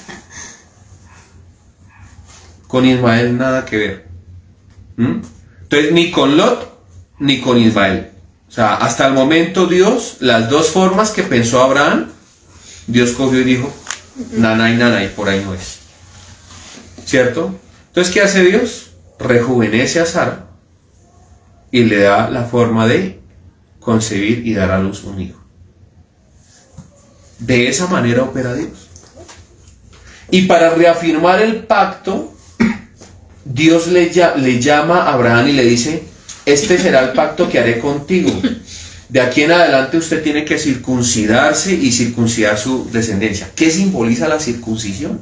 Con Ismael nada que ver. ¿Mm? Entonces, ni con Lot, ni con Ismael. O sea, hasta el momento Dios, las dos formas que pensó Abraham, Dios cogió y dijo, nanay, nanay, por ahí no es. ¿Cierto? Entonces, ¿qué hace Dios? Rejuvenece a Sara y le da la forma de concebir y dar a luz un hijo. De esa manera opera Dios. Y para reafirmar el pacto, Dios le, le llama a Abraham y le dice, este será el pacto que haré contigo. De aquí en adelante usted tiene que circuncidarse y circuncidar su descendencia. ¿Qué simboliza la circuncisión?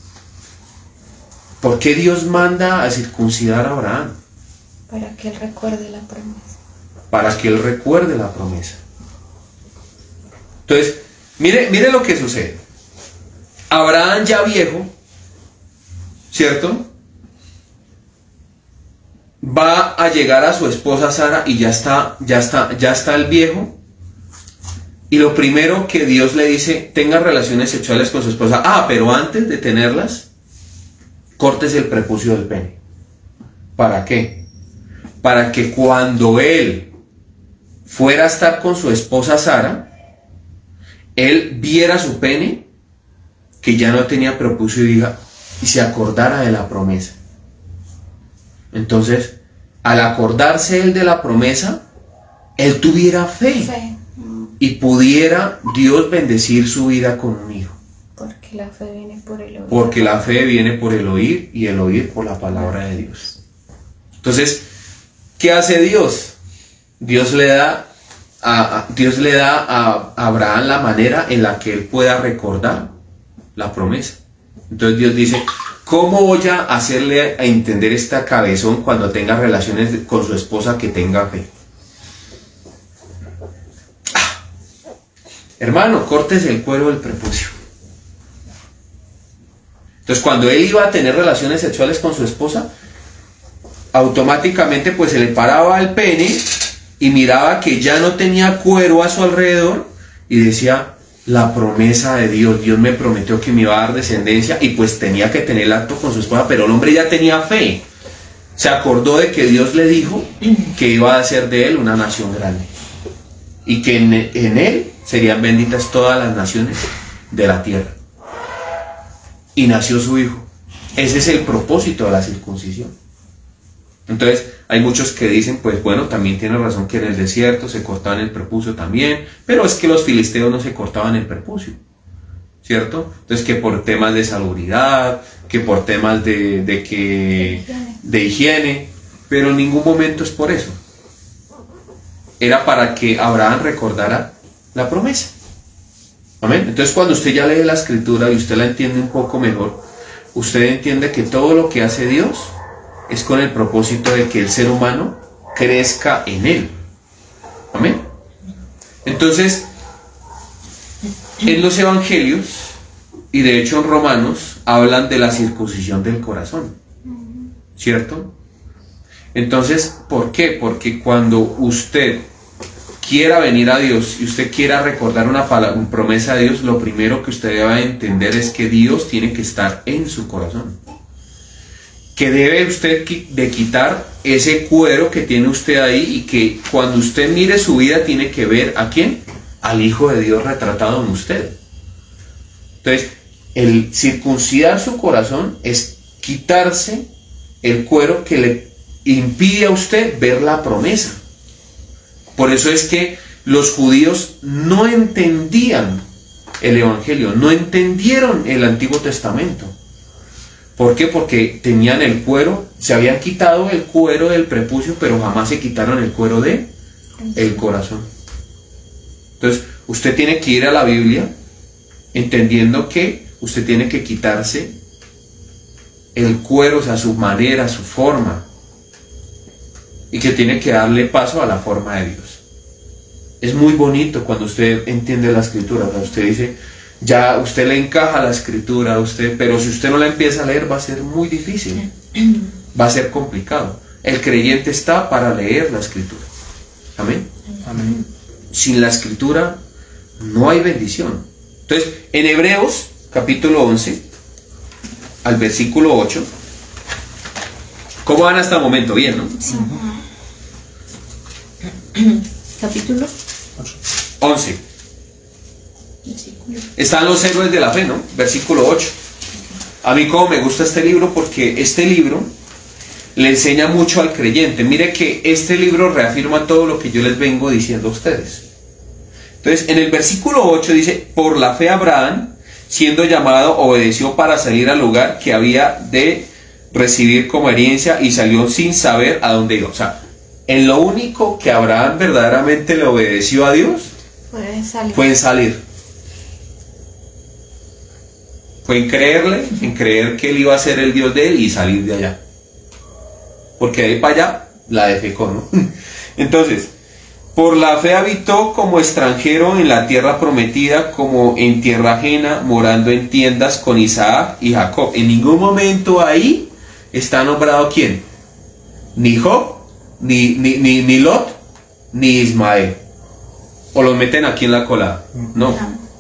¿Por qué Dios manda a circuncidar a Abraham? Para que él recuerde la promesa. Para que él recuerde la promesa. Entonces, mire, mire lo que sucede. Abraham ya viejo, ¿cierto? Va a llegar a su esposa Sara y ya está, ya está, ya está el viejo. Y lo primero que Dios le dice, tenga relaciones sexuales con su esposa. Ah, pero antes de tenerlas, córtese el prepucio del pene. ¿Para qué? Para que cuando él fuera a estar con su esposa Sara, él viera su pene, que ya no tenía prepucio, y diga, y se acordara de la promesa. Entonces, al acordarse él de la promesa, él tuviera fe, Fe. y pudiera Dios bendecir su vida con un hijo. Porque la fe viene por el oír. Porque la fe viene por el oír y el oír por la palabra de Dios. Entonces, ¿qué hace Dios? Dios le da a, a, Dios le da a Abraham la manera en la que él pueda recordar la promesa. Entonces Dios dice, ¿cómo voy a hacerle a entender esta cabezón cuando tenga relaciones con su esposa que tenga fe? Ah, hermano, córtese el cuero del prepucio. Entonces, cuando él iba a tener relaciones sexuales con su esposa, automáticamente pues se le paraba el pene y miraba que ya no tenía cuero a su alrededor y decía, la promesa de Dios, Dios me prometió que me iba a dar descendencia, y pues tenía que tener el acto con su esposa, pero el hombre ya tenía fe. Se acordó de que Dios le dijo que iba a hacer de él una nación grande y que en, en él serían benditas todas las naciones de la tierra. Y nació su hijo. Ese es el propósito de la circuncisión. Entonces, hay muchos que dicen, pues bueno, también tiene razón que en el desierto se cortaban el prepucio también, pero es que los filisteos no se cortaban el prepucio, ¿cierto? Entonces, que por temas de salubridad, que por temas de, de, que, de higiene, pero en ningún momento es por eso. Era para que Abraham recordara la promesa. Amén. Entonces, cuando usted ya lee la escritura y usted la entiende un poco mejor, usted entiende que todo lo que hace Dios es con el propósito de que el ser humano crezca en él. Amén. Entonces, en los evangelios, y de hecho en Romanos, hablan de la circuncisión del corazón, ¿cierto? Entonces, ¿por qué? Porque cuando usted quiera venir a Dios y usted quiera recordar una, palabra, una promesa de Dios, lo primero que usted debe entender es que Dios tiene que estar en su corazón. Que debe usted de quitar ese cuero que tiene usted ahí, y que cuando usted mire su vida tiene que ver ¿a quién? Al Hijo de Dios retratado en usted. Entonces, el circuncidar su corazón es quitarse el cuero que le impide a usted ver la promesa. Por eso es que los judíos no entendían el Evangelio, no entendieron el Antiguo Testamento. ¿Por qué? Porque tenían el cuero, se habían quitado el cuero del prepucio, pero jamás se quitaron el cuero de el corazón. Entonces, usted tiene que ir a la Biblia entendiendo que usted tiene que quitarse el cuero, o sea, su manera, su forma, y que tiene que darle paso a la forma de Dios. Es muy bonito cuando usted entiende la escritura, cuando usted dice, ya usted le encaja la escritura a usted, pero si usted no la empieza a leer va a ser muy difícil, va a ser complicado. El creyente está para leer la escritura. Amén. Amén. Sin la escritura no hay bendición. Entonces, en Hebreos capítulo once al versículo ocho, ¿cómo van hasta el momento? Bien, ¿no? Sí. Capítulo once. Están los héroes de la fe, ¿no? Versículo ocho. A mí como me gusta este libro, porque este libro le enseña mucho al creyente. Mire que este libro reafirma todo lo que yo les vengo diciendo a ustedes. Entonces, en el versículo ocho dice, por la fe Abraham, siendo llamado, obedeció para salir al lugar que había de recibir como herencia, y salió sin saber a dónde iba. O sea, en lo único que Abraham verdaderamente le obedeció a Dios fue salir. Fue en salir. Fue en creerle, en creer que él iba a ser el Dios de él y salir de allá. Porque de ahí para allá la defecó, ¿no? Entonces, por la fe habitó como extranjero en la tierra prometida, como en tierra ajena, morando en tiendas con Isaac y Jacob. En ningún momento ahí está nombrado ¿quién? Ni Job, ni, ni, ni, ni Lot, ni Ismael. O los meten aquí en la colada. No.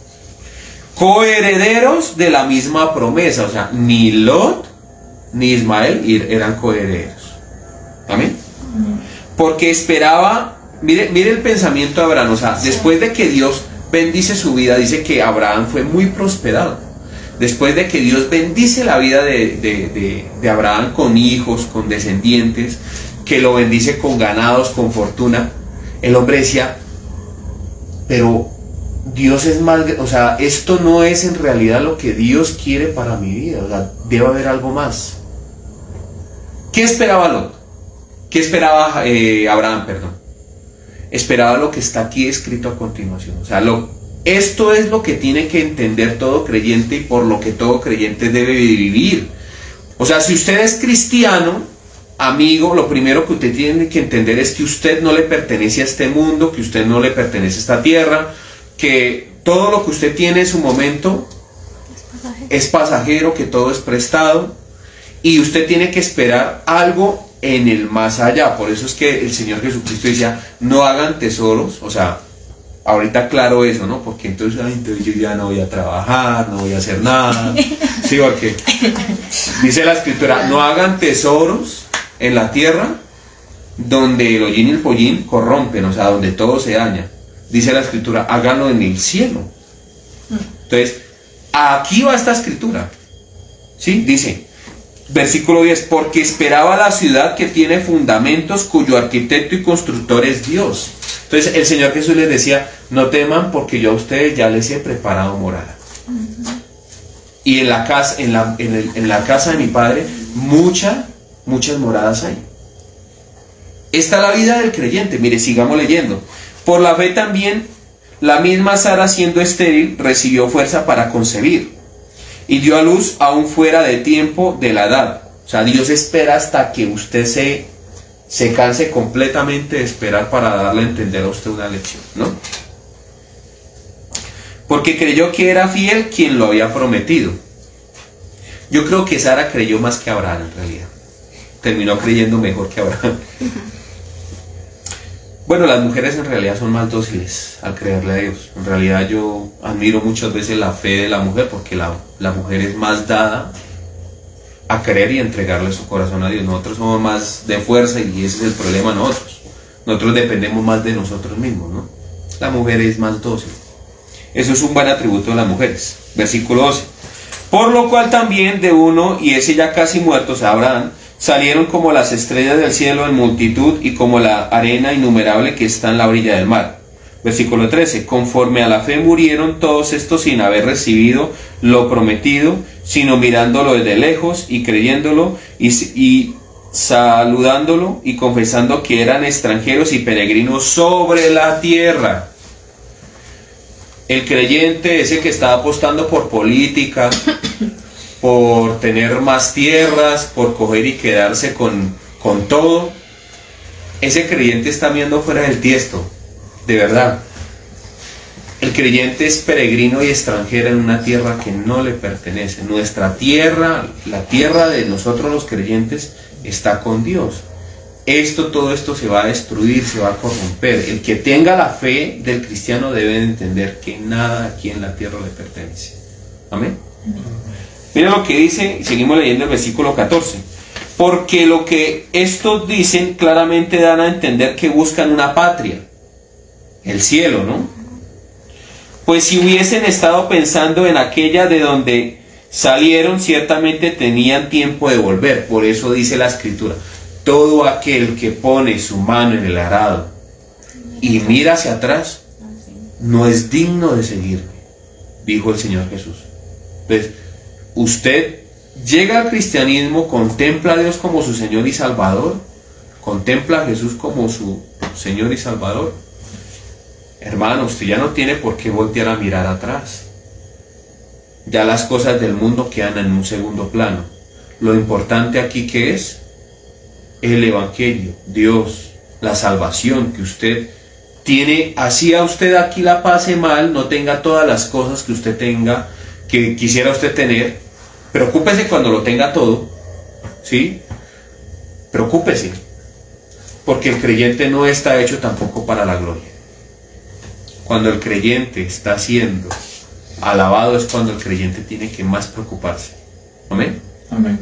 Coherederos de la misma promesa. O sea, ni Lot ni Ismael eran coherederos. ¿Amén? Porque esperaba, mire, mire el pensamiento de Abraham. O sea, después de que Dios bendice su vida, dice que Abraham fue muy prosperado. Después de que Dios bendice la vida de, de, de, de Abraham con hijos, con descendientes, que lo bendice con ganados, con fortuna, el hombre decía, pero Dios es más, o sea, esto no es en realidad lo que Dios quiere para mi vida, o sea, debe haber algo más. ¿Qué esperaba Lot? ¿Qué esperaba eh, Abraham, perdón? Esperaba lo que está aquí escrito a continuación. O sea, lo, esto es lo que tiene que entender todo creyente y por lo que todo creyente debe vivir. O sea, si usted es cristiano, amigo, lo primero que usted tiene que entender es que usted no le pertenece a este mundo, que usted no le pertenece a esta tierra, que todo lo que usted tiene en su momento es pasajero, es pasajero, que todo es prestado, y usted tiene que esperar algo en el más allá. Por eso es que el Señor Jesucristo decía, no hagan tesoros, o sea, ahorita claro eso, ¿no? Porque entonces, ay, entonces yo ya no voy a trabajar, no voy a hacer nada. Sí, porque dice la Escritura, no hagan tesoros en la tierra donde el hollín y el pollín corrompen, o sea, donde todo se daña. Dice la Escritura, háganlo en el cielo. Entonces, aquí va esta Escritura. ¿Sí? Dice, Versículo diez, porque esperaba la ciudad que tiene fundamentos, cuyo arquitecto y constructor es Dios. Entonces el Señor Jesús les decía, no teman porque yo a ustedes ya les he preparado morada. Uh-huh. Y en la casa, en la, en, el, en la casa de mi Padre, muchas, muchas moradas hay. Esta es la vida del creyente. Mire, sigamos leyendo. Por la fe también, la misma Sara, siendo estéril, recibió fuerza para concebir. Y dio a luz aún fuera de tiempo de la edad. O sea, Dios espera hasta que usted se, se canse completamente de esperar para darle a entender a usted una lección, ¿no? Porque creyó que era fiel quien lo había prometido. Yo creo que Sara creyó más que Abraham en realidad. Terminó creyendo mejor que Abraham. Bueno, las mujeres en realidad son más dóciles al creerle a Dios. En realidad yo admiro muchas veces la fe de la mujer, porque la, la mujer es más dada a creer y entregarle su corazón a Dios. Nosotros somos más de fuerza y ese es el problema nosotros. Nosotros dependemos más de nosotros mismos, ¿no? La mujer es más dócil. Eso es un buen atributo de las mujeres. Versículo doce. Por lo cual también de uno, y ese ya casi muerto, o sea, Abraham, salieron como las estrellas del cielo en multitud y como la arena innumerable que está en la orilla del mar. Versículo trece. Conforme a la fe murieron todos estos sin haber recibido lo prometido, sino mirándolo desde lejos y creyéndolo y, y saludándolo y confesando que eran extranjeros y peregrinos sobre la tierra. El creyente, ese que está apostando por política, por tener más tierras, por coger y quedarse con, con todo, ese creyente está viendo fuera del tiesto, de verdad. El creyente es peregrino y extranjero en una tierra que no le pertenece. Nuestra tierra, la tierra de nosotros los creyentes, está con Dios. Esto, todo esto se va a destruir, se va a corromper. El que tenga la fe del cristiano debe entender que nada aquí en la tierra le pertenece. Amén. Mira lo que dice, y seguimos leyendo el versículo catorce. Porque lo que estos dicen claramente dan a entender que buscan una patria, el cielo, ¿no? Pues si hubiesen estado pensando en aquella de donde salieron, ciertamente tenían tiempo de volver. Por eso dice la Escritura, todo aquel que pone su mano en el arado y mira hacia atrás, no es digno de seguirme, dijo el Señor Jesús. Entonces, usted llega al cristianismo, contempla a Dios como su Señor y Salvador, contempla a Jesús como su Señor y Salvador. Hermano, usted ya no tiene por qué voltear a mirar atrás. Ya las cosas del mundo quedan en un segundo plano. Lo importante aquí, ¿qué es? El Evangelio, Dios, la salvación que usted tiene. Así a usted aquí la pase mal, no tenga todas las cosas que usted tenga, que quisiera usted tener. Preocúpese cuando lo tenga todo, ¿sí? Preocúpese, porque el creyente no está hecho tampoco para la gloria. Cuando el creyente está siendo alabado es cuando el creyente tiene que más preocuparse. Amén. Amén.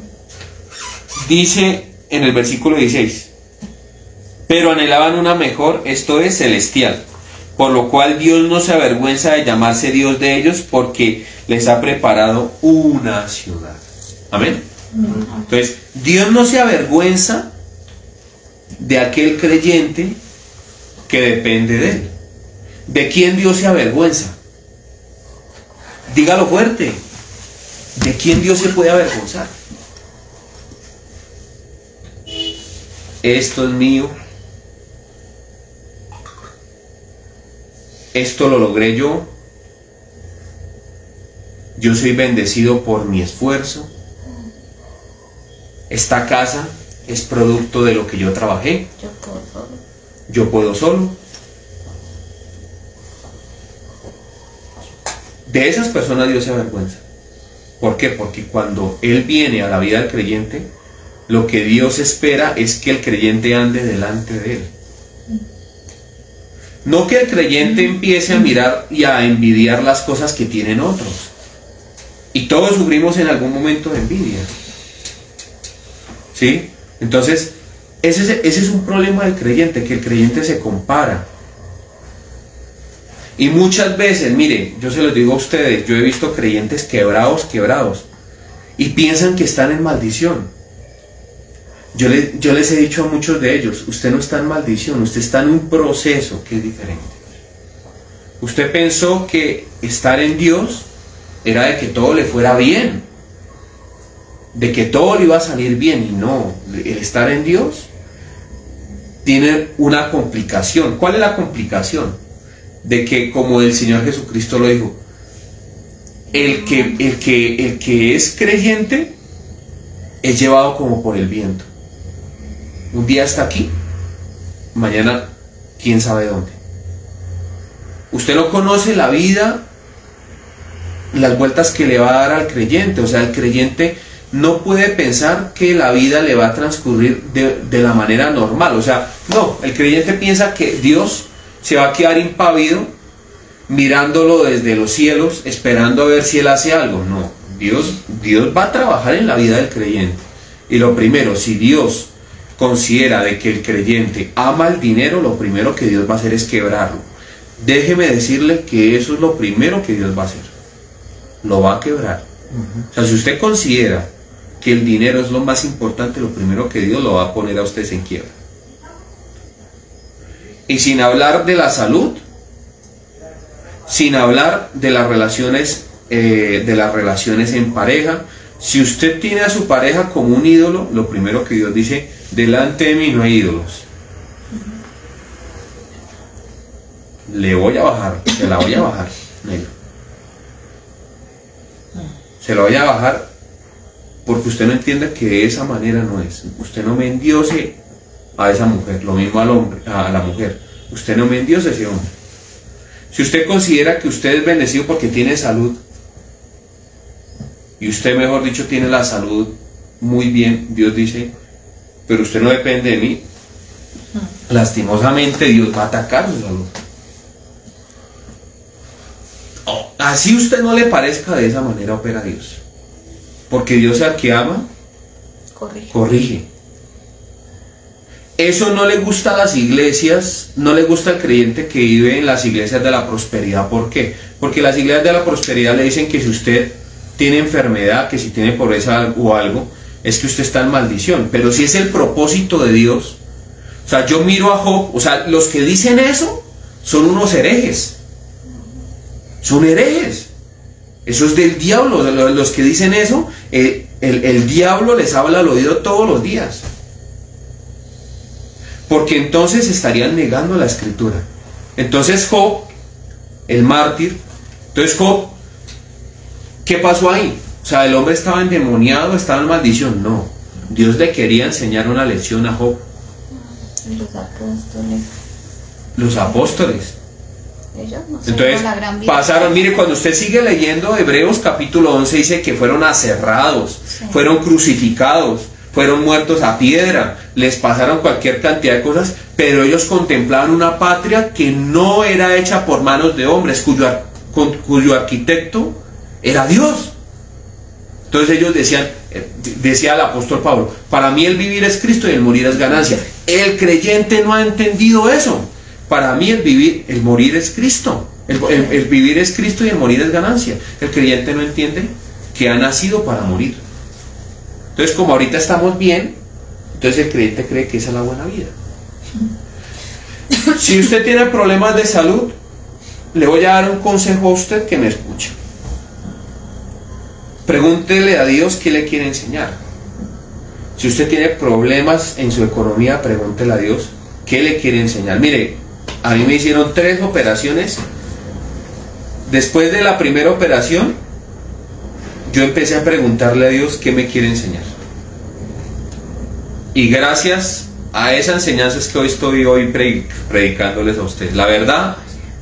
Dice en el versículo dieciséis, pero anhelaban una mejor, esto es celestial, por lo cual Dios no se avergüenza de llamarse Dios de ellos, porque les ha preparado una ciudad. Amén. Entonces, Dios no se avergüenza de aquel creyente que depende de Él. ¿De quién Dios se avergüenza? Dígalo fuerte. ¿De quién Dios se puede avergonzar? Esto es mío. Esto lo logré yo. Yo soy bendecido por mi esfuerzo. Esta casa es producto de lo que yo trabajé. Yo puedo solo. Yo puedo solo. De esas personas Dios se avergüenza. ¿Por qué? Porque cuando Él viene a la vida del creyente, lo que Dios espera es que el creyente ande delante de Él. No que el creyente empiece a mirar y a envidiar las cosas que tienen otros. Y todos sufrimos en algún momento de envidia. ¿Sí? Entonces, ese es, ese es un problema del creyente, que el creyente se compara. Y muchas veces, mire, yo se los digo a ustedes, yo he visto creyentes quebrados, quebrados. y piensan que están en maldición. Yo, le, yo les he dicho a muchos de ellos, usted no está en maldición, usted está en un proceso que es diferente. Usted pensó que estar en Dios era de que todo le fuera bien, de que todo le iba a salir bien, y no, el estar en Dios tiene una complicación. ¿Cuál es la complicación? De que, como el Señor Jesucristo lo dijo, el que, el que, el que es creyente es llevado como por el viento. Un día está aquí, mañana quién sabe dónde. Usted no conoce la vida, las vueltas que le va a dar al creyente. O sea, el creyente no puede pensar que la vida le va a transcurrir de, de la manera normal. O sea, no, el creyente piensa que Dios se va a quedar impávido mirándolo desde los cielos, esperando a ver si Él hace algo. No, Dios, Dios va a trabajar en la vida del creyente. Y lo primero, si Dios considera de que el creyente ama el dinero, lo primero que Dios va a hacer es quebrarlo. Déjeme decirle que eso es lo primero que Dios va a hacer. Lo va a quebrar. Uh-huh. O sea, si usted considera que el dinero es lo más importante, lo primero que Dios lo va a poner a usted en quiebra. Y sin hablar de la salud, sin hablar de las relaciones, eh, de las relaciones en pareja. Si usted tiene a su pareja como un ídolo, lo primero que Dios dice, delante de mí no hay ídolos. Le voy a bajar, se la voy a bajar, negro. Se la voy a bajar porque usted no entiende que de esa manera no es. Usted no me endiose a esa mujer, lo mismo al hombre, a la mujer. Usted no me endiose a ese hombre. Si usted considera que usted es bendecido porque tiene salud, y usted, mejor dicho, tiene la salud muy bien, Dios dice, pero usted no depende de mí, lastimosamente Dios va a atacar su salud. Oh, así usted no le parezca, de esa manera opera Dios, porque Dios al que ama corrige. corrige. Eso no le gusta a las iglesias, no le gusta al creyente que vive en las iglesias de la prosperidad. ¿Por qué? Porque las iglesias de la prosperidad le dicen que si usted tiene enfermedad, que si tiene pobreza o algo, es que usted está en maldición. Pero si es el propósito de Dios, o sea, yo miro a Job, o sea, los que dicen eso son unos herejes, son herejes, eso es del diablo. Los que dicen eso, el, el, el diablo les habla al oído todos los días, porque entonces estarían negando la escritura. Entonces Job, el mártir, entonces Job, ¿qué pasó ahí? O sea, el hombre estaba endemoniado, estaba en maldición. No, Dios le quería enseñar una lección a Job. Los apóstoles. Los apóstoles. Ellos no Entonces la gran vida. pasaron, mire, cuando usted sigue leyendo Hebreos capítulo once, dice que fueron aserrados, sí. fueron crucificados, fueron muertos a piedra, les pasaron cualquier cantidad de cosas, pero ellos contemplaban una patria que no era hecha por manos de hombres, cuyo, cuyo arquitecto era Dios. Entonces ellos decían, decía el apóstol Pablo, para mí el vivir es Cristo y el morir es ganancia. El creyente no ha entendido eso. Para mí el vivir, el morir es Cristo. El, el, el vivir es Cristo y el morir es ganancia. El creyente no entiende que ha nacido para morir. Entonces, como ahorita estamos bien, entonces el creyente cree que esa es la buena vida. Si usted tiene problemas de salud, le voy a dar un consejo a usted que me escucha. Pregúntele a Dios qué le quiere enseñar. Si usted tiene problemas en su economía, pregúntele a Dios qué le quiere enseñar. Mire, a mí me hicieron tres operaciones. Después de la primera operación, yo empecé a preguntarle a Dios qué me quiere enseñar. Y gracias a esa enseñanza es que hoy estoy hoy predicándoles a ustedes. La verdad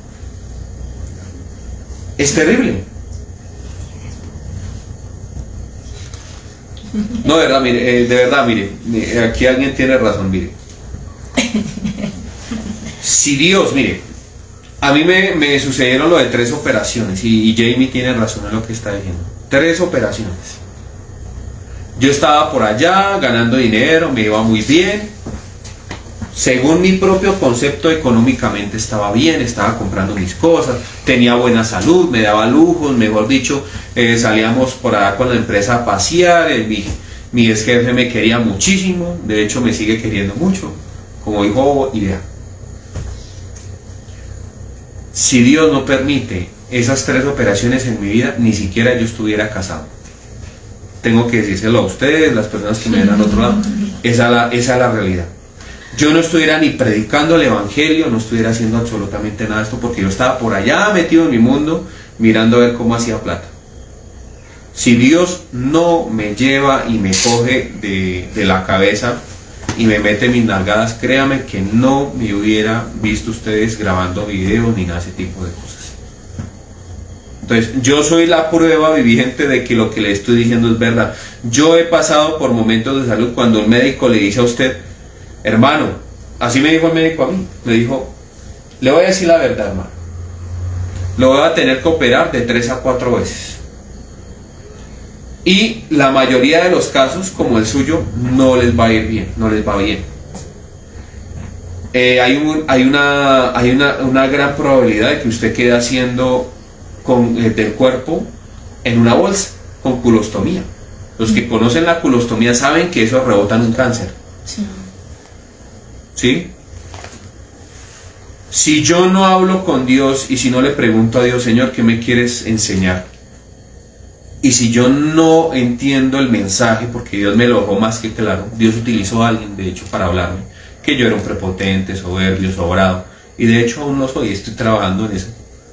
es terrible. No, de verdad, mire, eh, de verdad, mire, aquí alguien tiene razón, mire. Si Dios, mire, a mí me, me sucedieron lo de tres operaciones y, y Jamie tiene razón en lo que está diciendo. Tres operaciones. Yo estaba por allá ganando dinero, me iba muy bien. Según mi propio concepto, económicamente estaba bien, estaba comprando mis cosas, tenía buena salud, me daba lujos, mejor dicho, eh, salíamos por allá con la empresa a pasear, eh, mi, mi ex jefe me quería muchísimo, de hecho me sigue queriendo mucho, como hijo y vea. Si Dios no permite esas tres operaciones en mi vida, ni siquiera yo estuviera casado. Tengo que decírselo a ustedes, las personas que me ven al otro lado, esa es la, esa es la realidad. Yo no estuviera ni predicando el evangelio, no estuviera haciendo absolutamente nada de esto, porque yo estaba por allá metido en mi mundo, mirando a ver cómo hacía plata. Si Dios no me lleva y me coge de, de la cabeza y me mete mis nalgadas, créame que no me hubiera visto ustedes grabando videos ni nada de ese tipo de cosas. Entonces, yo soy la prueba viviente de que lo que le estoy diciendo es verdad. Yo he pasado por momentos de salud cuando el médico le dice a usted, hermano, así me dijo el médico a mí, me dijo, le voy a decir la verdad, hermano, lo voy a tener que operar de tres a cuatro veces. Y la mayoría de los casos, como el suyo, no les va a ir bien, no les va bien. Eh, hay un, hay, una, hay una, una gran probabilidad de que usted quede haciendo con, eh, del cuerpo en una bolsa, con culostomía. Los que conocen la culostomía saben que eso rebota en un cáncer. Sí. ¿Sí? Si yo no hablo con Dios y si no le pregunto a Dios, Señor, ¿qué me quieres enseñar? Y si yo no entiendo el mensaje, porque Dios me lo dejó más que claro, Dios utilizó a alguien, de hecho, para hablarme, que yo era un prepotente, soberbio, sobrado, y de hecho aún no soy, estoy trabajando en eso.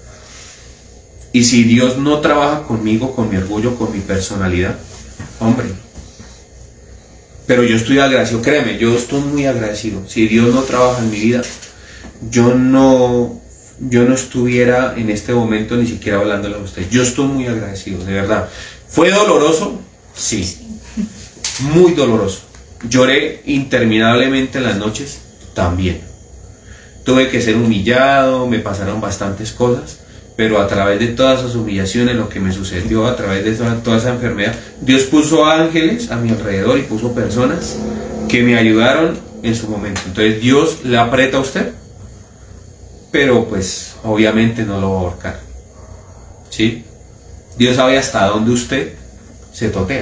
Y si Dios no trabaja conmigo, con mi orgullo, con mi personalidad, hombre, pero yo estoy agradecido, créeme, yo estoy muy agradecido. Si Dios no trabaja en mi vida, yo no, yo no estuviera en este momento ni siquiera hablándole a usted. Yo estoy muy agradecido, de verdad. ¿Fue doloroso? Sí, muy doloroso. Lloré interminablemente en las noches, también. Tuve que ser humillado, me pasaron bastantes cosas, pero a través de todas esas humillaciones, lo que me sucedió, a través de toda, toda esa enfermedad, Dios puso ángeles a mi alrededor y puso personas que me ayudaron en su momento. Entonces Dios le aprieta a usted, pero pues obviamente no lo va a ahorcar, ¿sí? Dios sabe hasta dónde usted se totea,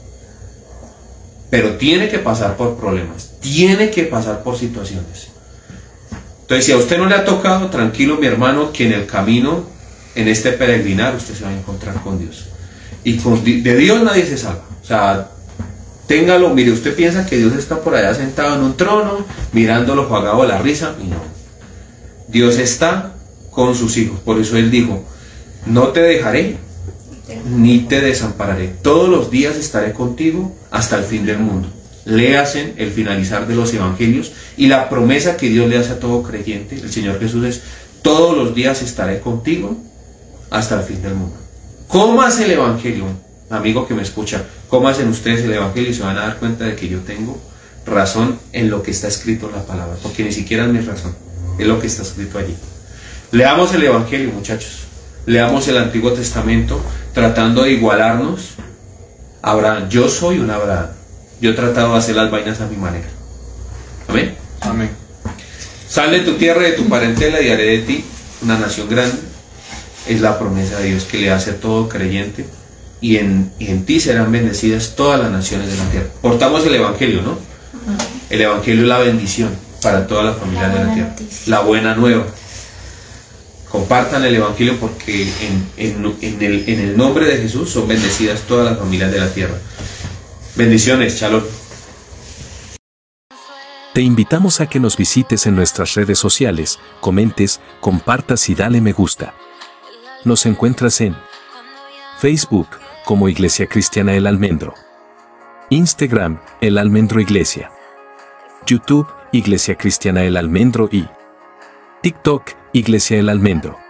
pero tiene que pasar por problemas, tiene que pasar por situaciones. Entonces, si a usted no le ha tocado, tranquilo mi hermano, que en el camino, en este peregrinar, usted se va a encontrar con Dios. Y con, de Dios nadie se salva. O sea, téngalo, mire, usted piensa que Dios está por allá sentado en un trono, mirándolo jugado a la risa, y no. Dios está con sus hijos. Por eso Él dijo, no te dejaré, ni te desampararé. Todos los días estaré contigo hasta el fin del mundo. Léasen el finalizar de los evangelios y la promesa que Dios le hace a todo creyente. El Señor Jesús es, todos los días estaré contigo hasta el fin del mundo. Cómase el evangelio, amigo que me escucha, cómasen ustedes el evangelio y se van a dar cuenta de que yo tengo razón en lo que está escrito en la palabra, porque ni siquiera es mi razón, es lo que está escrito allí. Leamos el evangelio, muchachos, leamos el Antiguo Testamento, tratando de igualarnos a Abraham. Yo soy un Abraham, yo he tratado de hacer las vainas a mi manera. Amén. Amén. Sal de tu tierra, de tu parentela, y haré de ti una nación grande. Es la promesa de Dios que le hace a todo creyente, y en, y en ti serán bendecidas todas las naciones de la tierra. Portamos el evangelio, ¿no? El evangelio es la bendición para todas las familias de la tierra, la buena nueva. Compartan el evangelio, porque en, en, en, el, en el nombre de Jesús son bendecidas todas las familias de la tierra. Bendiciones, shalom. Te invitamos a que nos visites en nuestras redes sociales, comentes, compartas y dale me gusta. Nos encuentras en Facebook como Iglesia Cristiana El Almendro, Instagram El Almendro Iglesia, YouTube Iglesia Cristiana El Almendro y TikTok Iglesia El Almendro.